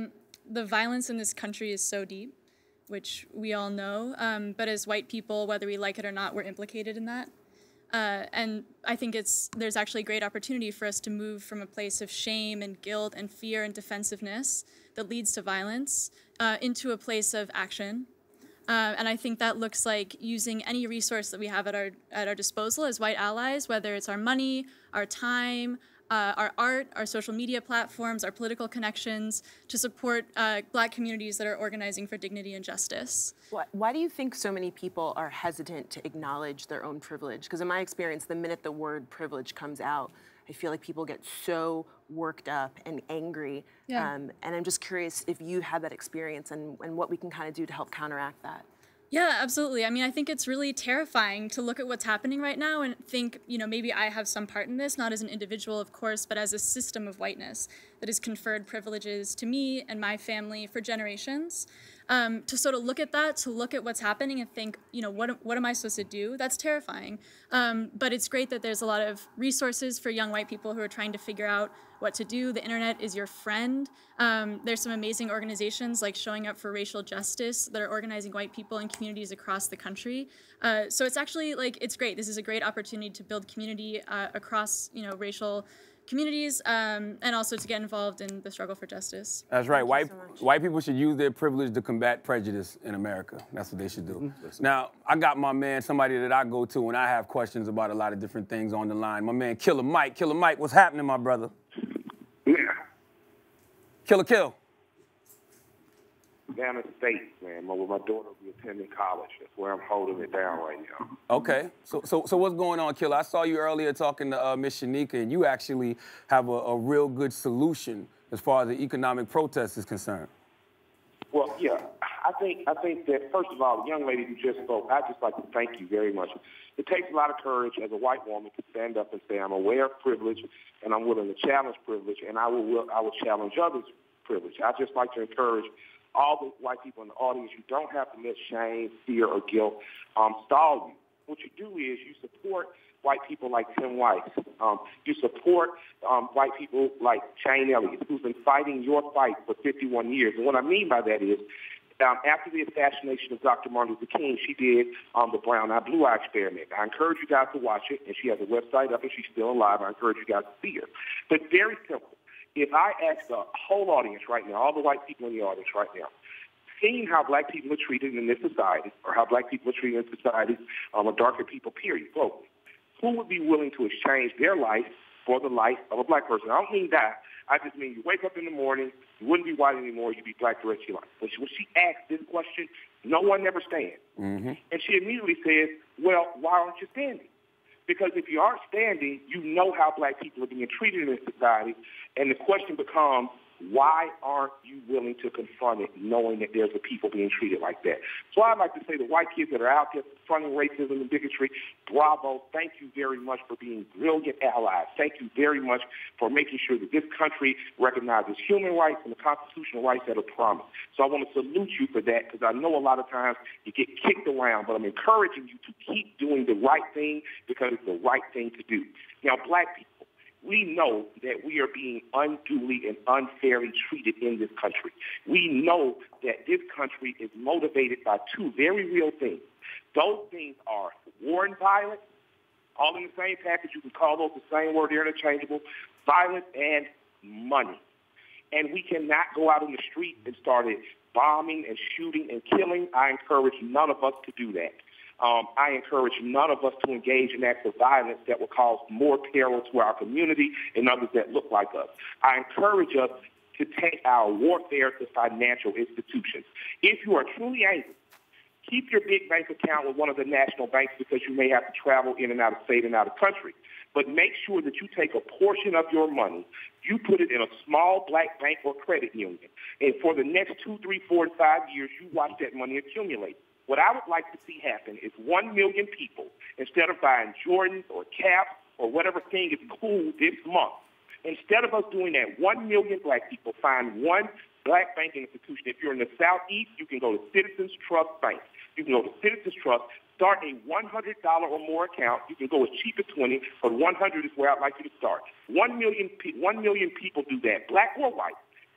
the violence in this country is so deep, which we all know, but as white people, whether we like it or not, we're implicated in that. And I think there's actually a great opportunity for us to move from a place of shame and guilt and fear and defensiveness that leads to violence into a place of action. And I think that looks like using any resource that we have at our disposal as white allies, whether it's our money, our time, our art, our social media platforms, our political connections, to support Black communities that are organizing for dignity and justice. Why do you think so many people are hesitant to acknowledge their own privilege? Because in my experience, the minute the word privilege comes out, I feel like people get so worked up and angry. Yeah. And I'm just curious if you had that experience and what we can kind of do to help counteract that. Yeah, absolutely. I mean, I think it's really terrifying to look at what's happening right now and think, you know, maybe I have some part in this, not as an individual, of course, but as a system of whiteness that has conferred privileges to me and my family for generations. To sort of look at that, to look at what's happening and think, you know, what am I supposed to do? That's terrifying. But it's great that there's a lot of resources for young white people who are trying to figure out what to do. The internet is your friend. There's some amazing organizations like Showing Up for Racial Justice that are organizing white people in communities across the country. So it's actually like, it's great. This is a great opportunity to build community across, you know, racial communities, and also to get involved in the struggle for justice. That's right. White people should use their privilege to combat prejudice in America. That's what they should do. Now, I got my man, somebody that I go to when I have questions about a lot of different things on the line. My man, Killer Mike. Killer Mike, what's happening, my brother? Yeah. Killer Kill. Down in the States, man. Where my daughter will be attending college. That's where I'm holding it down right now. Okay. So what's going on, Killer? I saw you earlier talking to Miss Shanika, and you actually have a real good solution as far as the economic protest is concerned. Well, yeah. I think that, first of all, the young lady who just spoke, I'd just like to thank you very much. It takes a lot of courage as a white woman to stand up and say, I'm aware of privilege, and I'm willing to challenge privilege, and I will challenge others' privilege. I just like to encourage all the white people in the audience, you don't have to let shame, fear, or guilt stall you. What you do is you support white people like Tim Weiss. You support white people like Shane Elliott, who's been fighting your fight for 51 years. And what I mean by that is, after the assassination of Dr. Martin Luther King, she did the brown eye, blue eye experiment. I encourage you guys to watch it, and she has a website up and she's still alive. I encourage you guys to see her. But very simple. If I ask the whole audience right now, all the white people in the audience right now, seeing how black people are treated in this society, or how black people are treated in society, or darker people, period, globally, who would be willing to exchange their life for the life of a black person? I don't mean that. I just mean you wake up in the morning, you wouldn't be white anymore, you'd be black the rest of your life. When she asked this question, no one ever stands. Mm-hmm. And she immediately says, well, why aren't you standing? Because if you aren't standing, you know how black people are being treated in this society, and the question becomes, why aren't you willing to confront it, knowing that there's a people being treated like that? So I'd like to say the white kids that are out there confronting racism and bigotry, bravo. Thank you very much for being brilliant allies. Thank you very much for making sure that this country recognizes human rights and the constitutional rights that are promised. So I want to salute you for that, because I know a lot of times you get kicked around, but I'm encouraging you to keep doing the right thing, because it's the right thing to do. Now, black people, we know that we are being unduly and unfairly treated in this country. We know that this country is motivated by two very real things. Those things are war and violence, all in the same package. You can call those the same word, they're interchangeable, violence and money. And we cannot go out in the street and start bombing and shooting and killing. I encourage none of us to do that. I encourage none of us to engage in acts of violence that will cause more peril to our community and others that look like us. I encourage us to take our warfare to financial institutions. If you are truly angry, keep your big bank account with one of the national banks, because you may have to travel in and out of state and out of country. But make sure that you take a portion of your money, you put it in a small black bank or credit union, and for the next 2, 3, 4, and 5 years, you watch that money accumulate. What I would like to see happen is 1 million people, instead of buying Jordans or caps or whatever thing is cool this month, instead of us doing that, 1 million black people find one black banking institution. If you're in the Southeast, you can go to Citizens Trust Bank. You can go to Citizens Trust, start a $100 or more account. You can go as cheap as $20, but $100 is where I'd like you to start. 1 million people do that, black or white.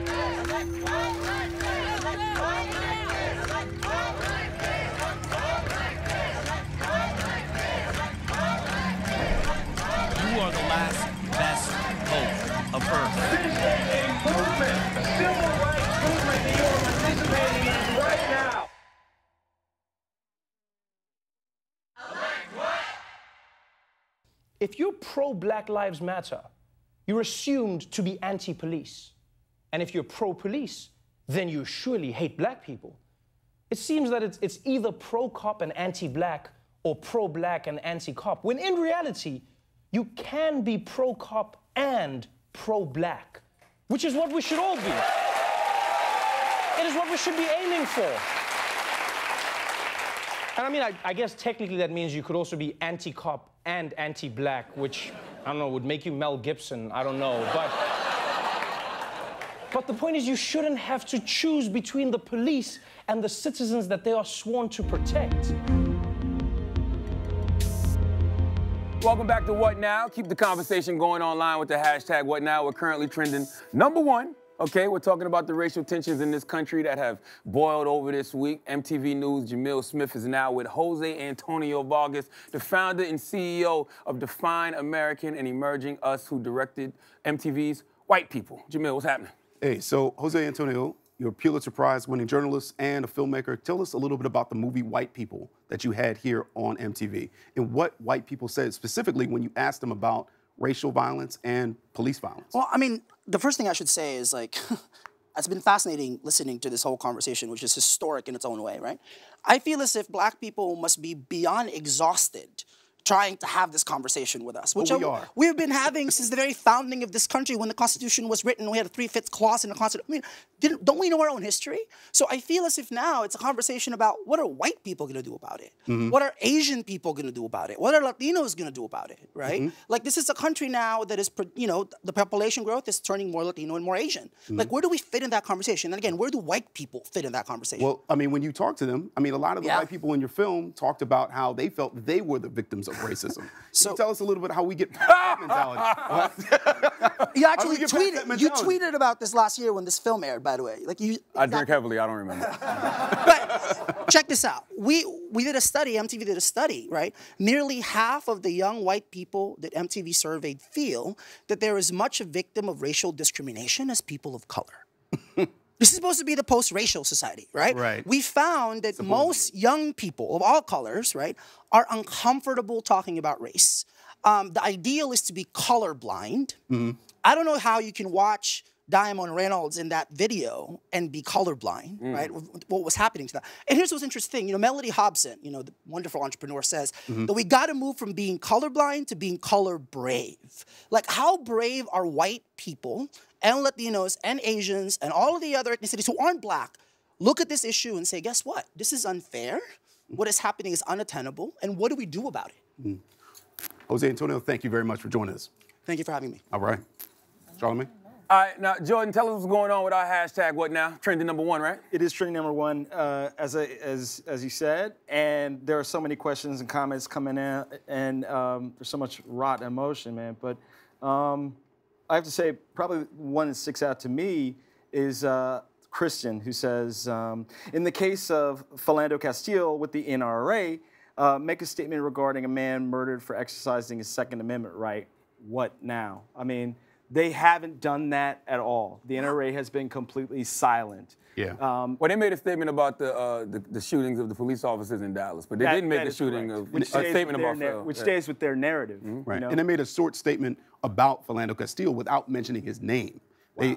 You are the last best hope of Earth. This is a movement, a civil rights movement that you are participating in right now. If you're pro-Black Lives Matter, you're assumed to be anti-police. And if you're pro-police, then you surely hate black people. It seems that it's either pro-cop and anti-black or pro-black and anti-cop, when in reality, you can be pro-cop and pro-black, which is what we should all be. It is what we should be aiming for. And I mean, I guess technically that means you could also be anti-cop and anti-black, which, I don't know, would make you Mel Gibson, I don't know, but the point is you shouldn't have to choose between the police and the citizens that they are sworn to protect. Welcome back to What Now? Keep the conversation going online with the hashtag What Now. We're currently trending #1. Okay, we're talking about the racial tensions in this country that have boiled over this week. MTV News' Jamil Smith is now with Jose Antonio Vargas, the founder and CEO of Define American and Emerging Us, who directed MTV's White People. Jamil, what's happening? Hey, so Jose Antonio, you're a Pulitzer Prize-winning journalist and a filmmaker. Tell us a little bit about the movie White People that you had here on MTV and what white people said specifically when you asked them about racial violence and police violence. Well, I mean, the first thing I should say is, like, it's been fascinating listening to this whole conversation, which is historic in its own way, right? I feel as if black people must be beyond exhausted trying to have this conversation with us, which we've been having since the very founding of this country. When the Constitution was written, we had a 3/5 clause in the Constitution. I mean, don't we know our own history? So I feel as if now it's a conversation about what are white people going to do about it? What are Asian people going to do about it? What are Latinos going to do about it, right? Like, this is a country now that is, you know, the population growth is turning more Latino and more Asian. Like, where do we fit in that conversation? And again, where do white people fit in that conversation? Well, I mean, when you talk to them, I mean, a lot of the white people in your film talked about how they felt that they were the victims of racism. So can you tell us a little bit how we get past that mentality? You actually tweeted about this last year when this film aired, by the way. Like, I drink heavily, I don't remember. check this out. We did a study, MTV did a study, right? Nearly half of the young white people that MTV surveyed feel that they're as much a victim of racial discrimination as people of color. This is supposed to be the post-racial society, right? Right. We found that most young people of all colors, right, are uncomfortable talking about race. The ideal is to be colorblind. I don't know how you can watch Diamond Reynolds in that video and be colorblind, right? What was happening to that? And here's what's interesting. You know, Melody Hobson, you know, the wonderful entrepreneur, says that we got to move from being colorblind to being color brave. Like, how brave are white people and Latinos and Asians and all of the other ethnicities who aren't black look at this issue and say, guess what? This is unfair. What is happening is unattainable. And what do we do about it? Jose Antonio, thank you very much for joining us. Thank you for having me. All right. Charlamagne? All right, now, Jordan, tell us what's going on with our hashtag, what now? Trending #1, right? It is trending #1, as you said, and there are so many questions and comments coming in, and there's so much rotten emotion, man. But I have to say, probably one that sticks out to me is Christian, who says, in the case of Philando Castile with the NRA, make a statement regarding a man murdered for exercising his Second Amendment right. What now? I mean, they haven't done that at all. The NRA has been completely silent. Yeah. Well, they made a statement about the shootings of the police officers in Dallas, but they didn't make a shooting of a statement about which stays with their narrative. Right. You know? And they made a short statement about Philando Castile without mentioning his name. Wow.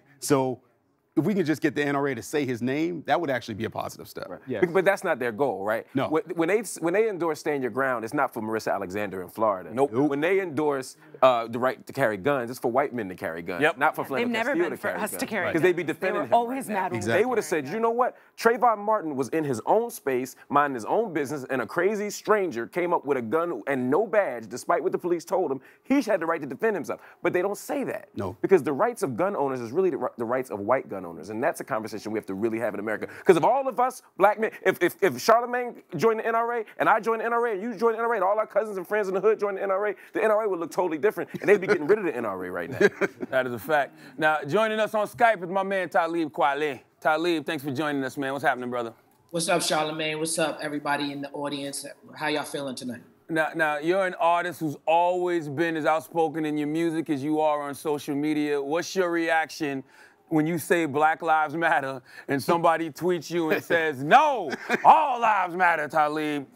So if we could just get the NRA to say his name, that would actually be a positive step. Right. Yeah. But that's not their goal, right? No. When they endorse Stand Your Ground, it's not for Marissa Alexander in Florida. Nope. When they endorse the right to carry guns, it's for white men to carry guns, not for Philando Castile to carry guns. Because they'd be defending him. Always mad. Exactly. They would have said, you know what? Trayvon Martin was in his own space, minding his own business, and a crazy stranger came up with a gun and no badge, despite what the police told him. He had the right to defend himself. But they don't say that. No. Because the rights of gun owners is really the rights of white gun owners. And that's a conversation we have to really have in America. Because if all of us, black men, if Charlamagne joined the NRA, and I joined the NRA, and you joined the NRA, and all our cousins and friends in the hood joined the NRA would look totally different, and they'd be getting rid of the NRA right now. That is a fact. Now, joining us on Skype is my man Talib Kweli. Talib, thanks for joining us, man. What's happening, brother? What's up, Charlamagne? What's up, everybody in the audience? How y'all feeling tonight? Now, you're an artist who's always been as outspoken in your music as you are on social media. What's your reaction when you say Black Lives Matter and somebody tweets you and says, no, all lives matter, Talib?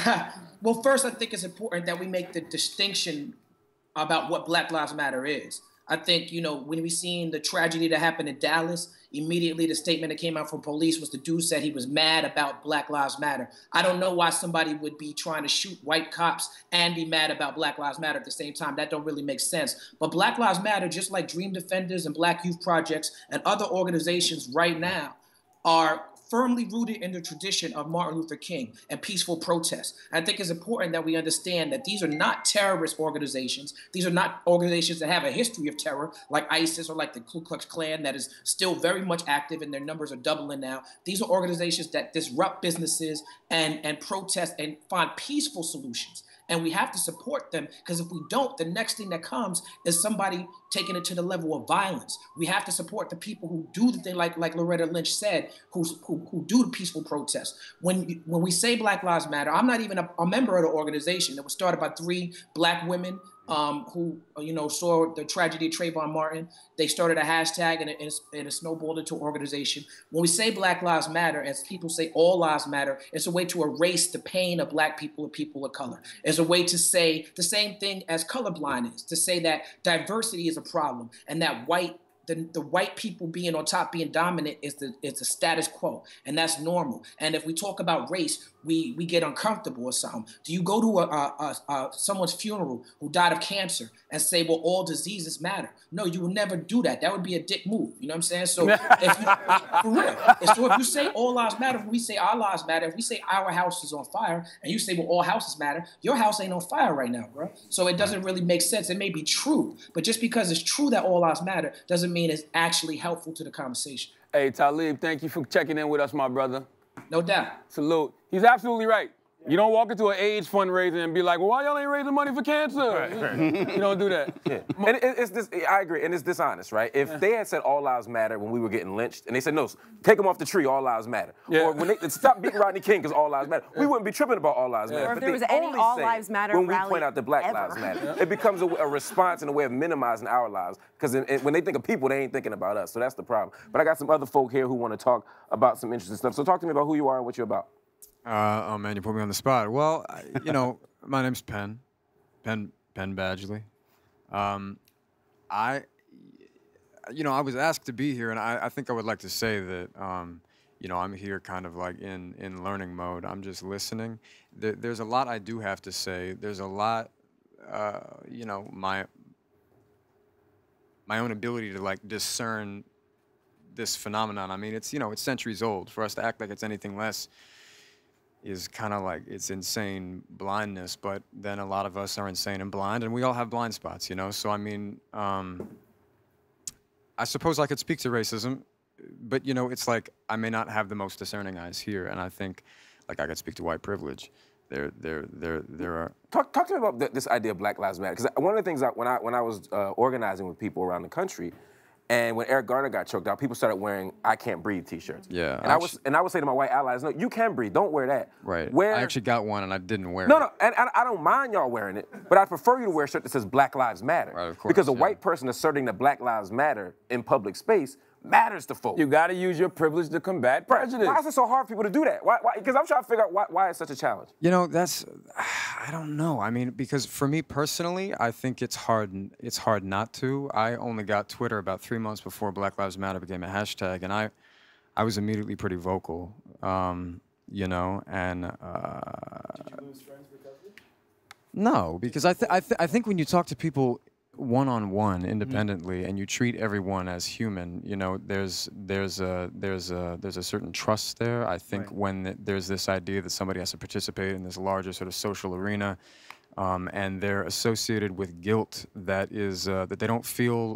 Well, first, I think it's important that we make the distinction about what Black Lives Matter is. I think, you know, when we seen the tragedy that happened in Dallas, immediately the statement that came out from police was the dude said he was mad about Black Lives Matter. I don't know why somebody would be trying to shoot white cops and be mad about Black Lives Matter at the same time. That don't really make sense. But Black Lives Matter, just like Dream Defenders and Black Youth Projects and other organizations right now, are firmly rooted in the tradition of Martin Luther King and peaceful protest. I think it's important that we understand that these are not terrorist organizations. These are not organizations that have a history of terror like ISIS or like the Ku Klux Klan that is still very much active and their numbers are doubling now. These are organizations that disrupt businesses and protest and find peaceful solutions. And we have to support them, because if we don't, the next thing that comes is somebody taking it to the level of violence. We have to support the people who do the thing, like Loretta Lynch said, who do the peaceful protest. When we say Black Lives Matter, I'm not even a member of the organization. It was started by 3 black women who, you know, saw the tragedy of Trayvon Martin. They started a hashtag and it snowballed into an organization. When we say Black Lives Matter, as people say all lives matter, it's a way to erase the pain of black people and people of color. It's a way to say the same thing as colorblind is, to say that diversity is a problem and that the white people being on top, being dominant is the status quo, and that's normal. And if we talk about race, we get uncomfortable or something. Do you go to someone's funeral who died of cancer and say, well, all diseases matter? No, you will never do that. That would be a dick move. You know what I'm saying? So, for real. So if you say all lives matter, if we say our lives matter, if we say our house is on fire, and you say, well, all houses matter, your house ain't on fire right now, bro. So it doesn't really make sense. It may be true, but just because it's true that all lives matter doesn't mean it's actually helpful to the conversation. Hey, Talib, thank you for checking in with us, my brother. No doubt. Salute. He's absolutely right. You don't walk into an AIDS fundraiser and be like, well, why y'all ain't raising money for cancer? You don't do that. Yeah. And it's this, I agree, and it's dishonest, right? If they had said all lives matter when we were getting lynched, and they said, no, take them off the tree, all lives matter. Or when they stop beating Rodney King because all lives matter, we wouldn't be tripping about all lives matter. Or if But there they was any only all say lives matter when we rally point out that Black ever. lives matter. It becomes a response and a way of minimizing our lives. Because when they think of people, they ain't thinking about us. So that's the problem. But I got some other folk here who want to talk about some interesting stuff. So talk to me about who you are and what you're about. Oh man, you put me on the spot. Well, you know, my name's Penn Badgley. I was asked to be here, and I think I would like to say that, you know, I'm here kind of like in learning mode. I'm just listening. There's a lot I do have to say. There's a lot, you know, my own ability to like discern this phenomenon. I mean, it's, you know, it's centuries old. For us to act like it's anything less is kind of like, it's insane blindness, but then a lot of us are insane and blind, and we all have blind spots, you know? So, I mean, I suppose I could speak to racism, but, you know, it's like I may not have the most discerning eyes here, and I think, like, I could speak to white privilege. There are... Talk to me about this idea of Black Lives Matter, because one of the things that when I was organizing with people around the country, and when Eric Garner got choked out, people started wearing "I Can't Breathe" T-shirts. Yeah. And I would say to my white allies, no, you can breathe. Don't wear that. Right. I actually got one and I didn't wear it. No, and I don't mind y'all wearing it, but I prefer you to wear a shirt that says Black Lives Matter. Right, of course. Because a white person asserting that Black Lives Matter in public space matters to folks. You got to use your privilege to combat prejudice. Why is it so hard for people to do that? Why? Because I'm trying to figure out why it's such a challenge. You know, I don't know. I mean, because for me personally, I think it's hard not to. I only got Twitter about 3 months before Black Lives Matter became a hashtag, and I was immediately pretty vocal, you know, and... Did you lose friends because of it? No, because I think when you talk to people one-on-one independently and you treat everyone as human, you know, there's a certain trust there. I think when there's this idea that somebody has to participate in this larger sort of social arena, and they're associated with guilt that is that they don't feel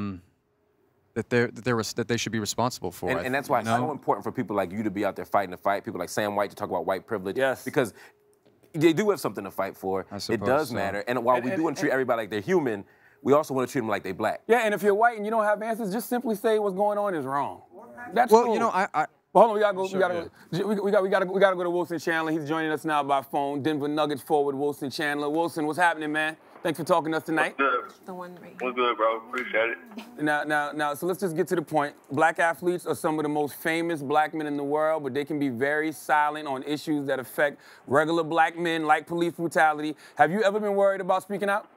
that they should be responsible for. And that's why it's so important for people like you to be out there fighting the fight. People like Sam White to talk about white privilege. Yes. Because they do have something to fight for. It does so. matter. And while we do want to treat everybody like they're human, we also want to treat them like they're black. Yeah, and if you're white and you don't have answers, just simply say what's going on is wrong. That's well, cool. you know, Well, hold on, we gotta go to Wilson Chandler. He's joining us now by phone. Denver Nuggets forward Wilson Chandler. Wilson, what's happening, man? Thanks for talking to us tonight. What's good? The one right What's good, bro? Appreciate it. Now, so let's just get to the point. Black athletes are some of the most famous black men in the world, but they can be very silent on issues that affect regular black men, like police brutality. Have you ever been worried about speaking out?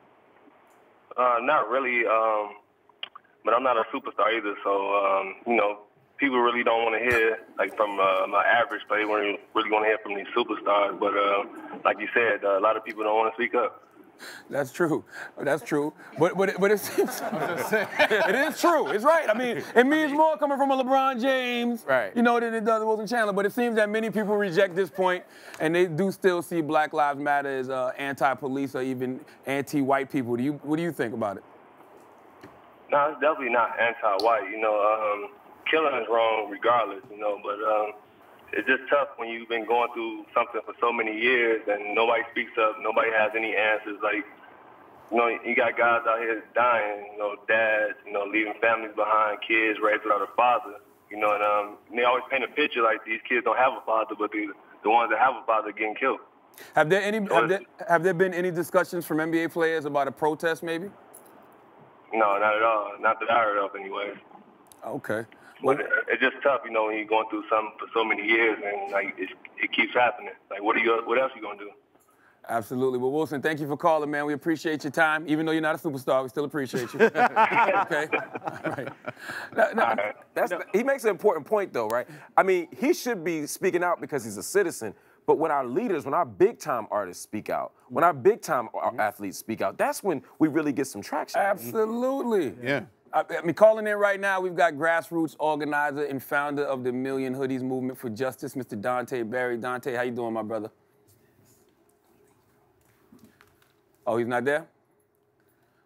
Not really, but I'm not a superstar either, so, you know, people really don't want to hear, like, from my average player. They really want to hear from these superstars, but like you said, a lot of people don't want to speak up. That's true. That's true. But it seems it is true. It's right. I mean, it means more coming from a LeBron James, you know, than it does Wilson Chandler. But it seems that many people reject this point, and they do still see Black Lives Matter as anti-police or even anti-white people. What do you think about it? No, it's definitely not anti-white. You know, killing is wrong regardless. You know, but it's just tough when you've been going through something for so many years and nobody speaks up, nobody has any answers. Like, you know, you got guys out here dying, you know, dads, you know, leaving families behind, kids raised without a father, you know, and they always paint a picture like these kids don't have a father, but the ones that have a father are getting killed. Have there been any discussions from NBA players about a protest, maybe? No, not at all. Not that I heard of, anyways. Okay. But it's just tough, you know, when you're going through something for so many years and, like, it keeps happening. Like, what else are you going to do? Absolutely. Well, Wilson, thank you for calling, man. We appreciate your time. Even though you're not a superstar, we still appreciate you. Okay? All right. He makes an important point, though, right? I mean, he should be speaking out because he's a citizen, but when our leaders, when our big-time artists speak out, when our big-time athletes speak out, that's when we really get some traction. Absolutely. Yeah. I mean, calling in right now, we've got grassroots organizer and founder of the Million Hoodies Movement for Justice, Mr. Dante Berry. Dante, how you doing, my brother? Oh, he's not there?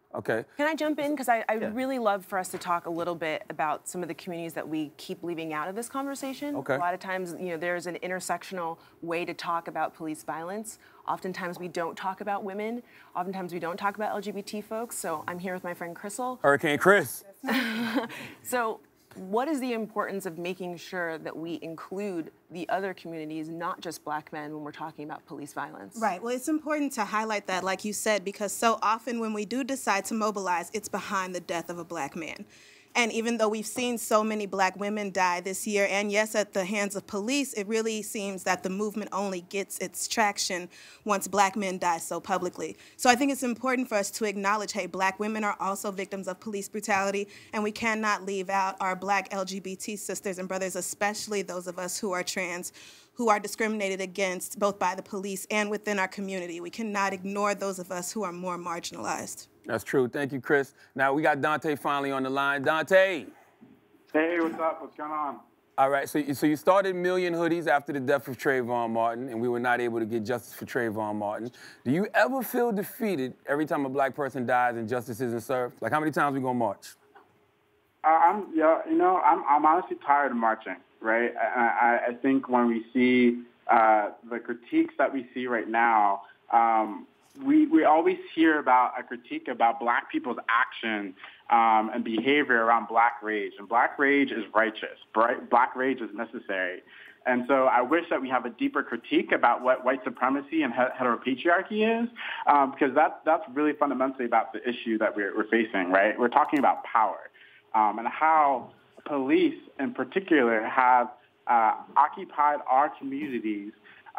Okay. Can I jump in? Because I'd really love for us to talk a little bit about some of the communities that we keep leaving out of this conversation. Okay. A lot of times, there's an intersectional way to talk about police violence. Oftentimes we don't talk about women. Oftentimes we don't talk about LGBT folks. So I'm here with my friend Crystal. Hurricane Chris. So what is the importance of making sure that we include the other communities, not just Black men, when we're talking about police violence? Right. Well, it's important to highlight that, like you said, because so often when we do decide to mobilize, it's behind the death of a Black man. And even though we've seen so many Black women die this year, and yes, at the hands of police, it really seems that the movement only gets its traction once Black men die so publicly. So I think it's important for us to acknowledge, hey, Black women are also victims of police brutality, and we cannot leave out our Black LGBT sisters and brothers, especially those of us who are trans, who are discriminated against both by the police and within our community. We cannot ignore those of us who are more marginalized. That's true. Thank you, Chris. Now, we got Dante finally on the line. Dante. Hey, what's up? What's going on? All right, so you started Million Hoodies after the death of Trayvon Martin, and we were not able to get justice for Trayvon Martin. Do you ever feel defeated every time a Black person dies and justice isn't served? Like, how many times we gonna march? I'm honestly tired of marching, right? I think when we see the critiques that we see right now, we always hear about a critique about Black people's action and behavior around Black rage. And Black rage is righteous. Black rage is necessary. And so I wish that we have a deeper critique about what white supremacy and heteropatriarchy is, because that's really fundamentally about the issue that we're facing, right? We're talking about power and how police in particular have occupied our communities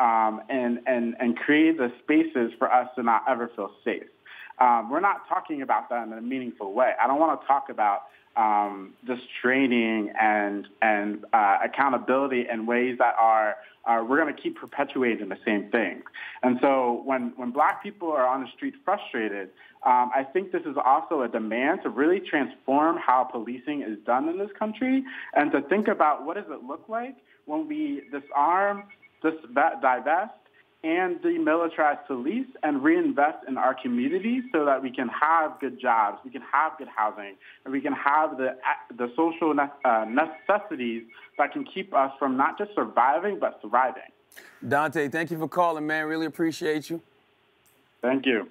and create the spaces for us to not ever feel safe. We're not talking about that in a meaningful way. I don't want to talk about just training and accountability in ways that are we're going to keep perpetuating the same thing. And so when Black people are on the street frustrated, I think this is also a demand to really transform how policing is done in this country and to think about what does it look like when we disarm, divest, and demilitarize police and reinvest in our communities so that we can have good jobs, we can have good housing, and we can have the social necessities that can keep us from not just surviving, but thriving. Dante, thank you for calling, man. Really appreciate you. Thank you.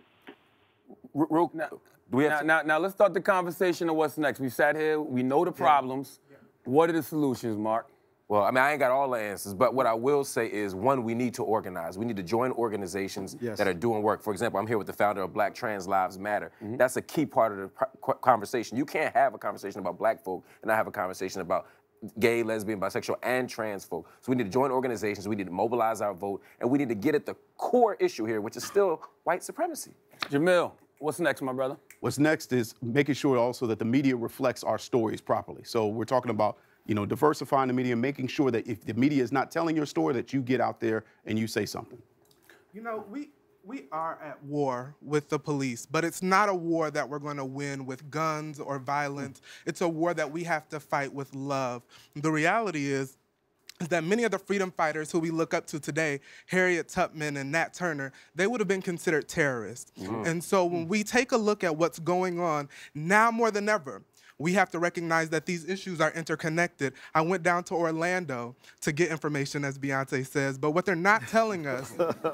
Now, let's start the conversation on what's next. We sat here, we know the problems. What are the solutions, Marc? Well, I mean, I ain't got all the answers, but what I will say is, one, we need to organize. We need to join organizations that are doing work. For example, I'm here with the founder of Black Trans Lives Matter. That's a key part of the conversation. You can't have a conversation about Black folk and not have a conversation about gay, lesbian, bisexual, and trans folk. So we need to join organizations, we need to mobilize our vote, and we need to get at the core issue here, which is still white supremacy. Jamil, what's next, my brother? What's next is making sure also that the media reflects our stories properly. So we're talking about diversifying the media, making sure that if the media is not telling your story, that you get out there and you say something. We are at war with the police, but it's not a war that we're going to win with guns or violence. It's a war that we have to fight with love. The reality is that many of the freedom fighters who we look up to today, Harriet Tubman and Nat Turner, they would have been considered terrorists. And so when we take a look at what's going on, now more than ever, we have to recognize that these issues are interconnected. I went down to Orlando to get information, as Beyonce says, but what they're not telling us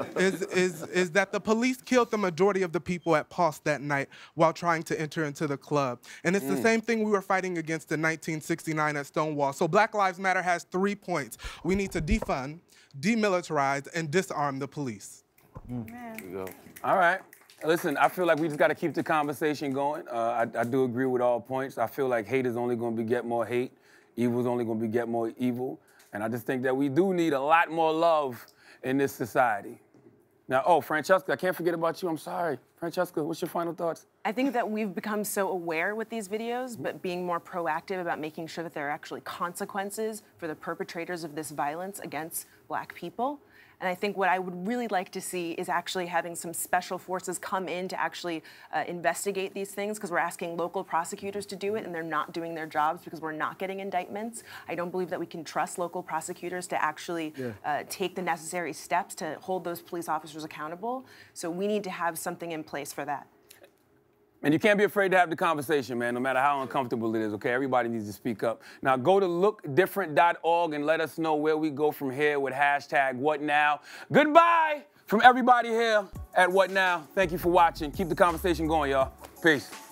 is that the police killed the majority of the people at Pulse that night while trying to enter into the club. And it's the same thing we were fighting against in 1969 at Stonewall. So Black Lives Matter has 3 points. We need to defund, demilitarize, and disarm the police. There you go. All right. Listen, I feel like we just got to keep the conversation going. I do agree with all points. I feel like hate is only going to beget more hate. Evil is only going to beget more evil. And I just think that we do need a lot more love in this society. Now, Franchesca, I can't forget about you. I'm sorry. Franchesca, what's your final thoughts? I think that we've become so aware with these videos, but being more proactive about making sure that there are actually consequences for the perpetrators of this violence against Black people. And I think what I would really like to see is actually having some special forces come in to actually investigate these things, because we're asking local prosecutors to do it and they're not doing their jobs because we're not getting indictments. I don't believe that we can trust local prosecutors to actually take the necessary steps to hold those police officers accountable. So we need to have something in place for that. And you can't be afraid to have the conversation, man, no matter how uncomfortable it is, okay? Everybody needs to speak up. Now go to lookdifferent.org and let us know where we go from here with #WhatNow. Goodbye from everybody here at What Now. Thank you for watching. Keep the conversation going, y'all. Peace.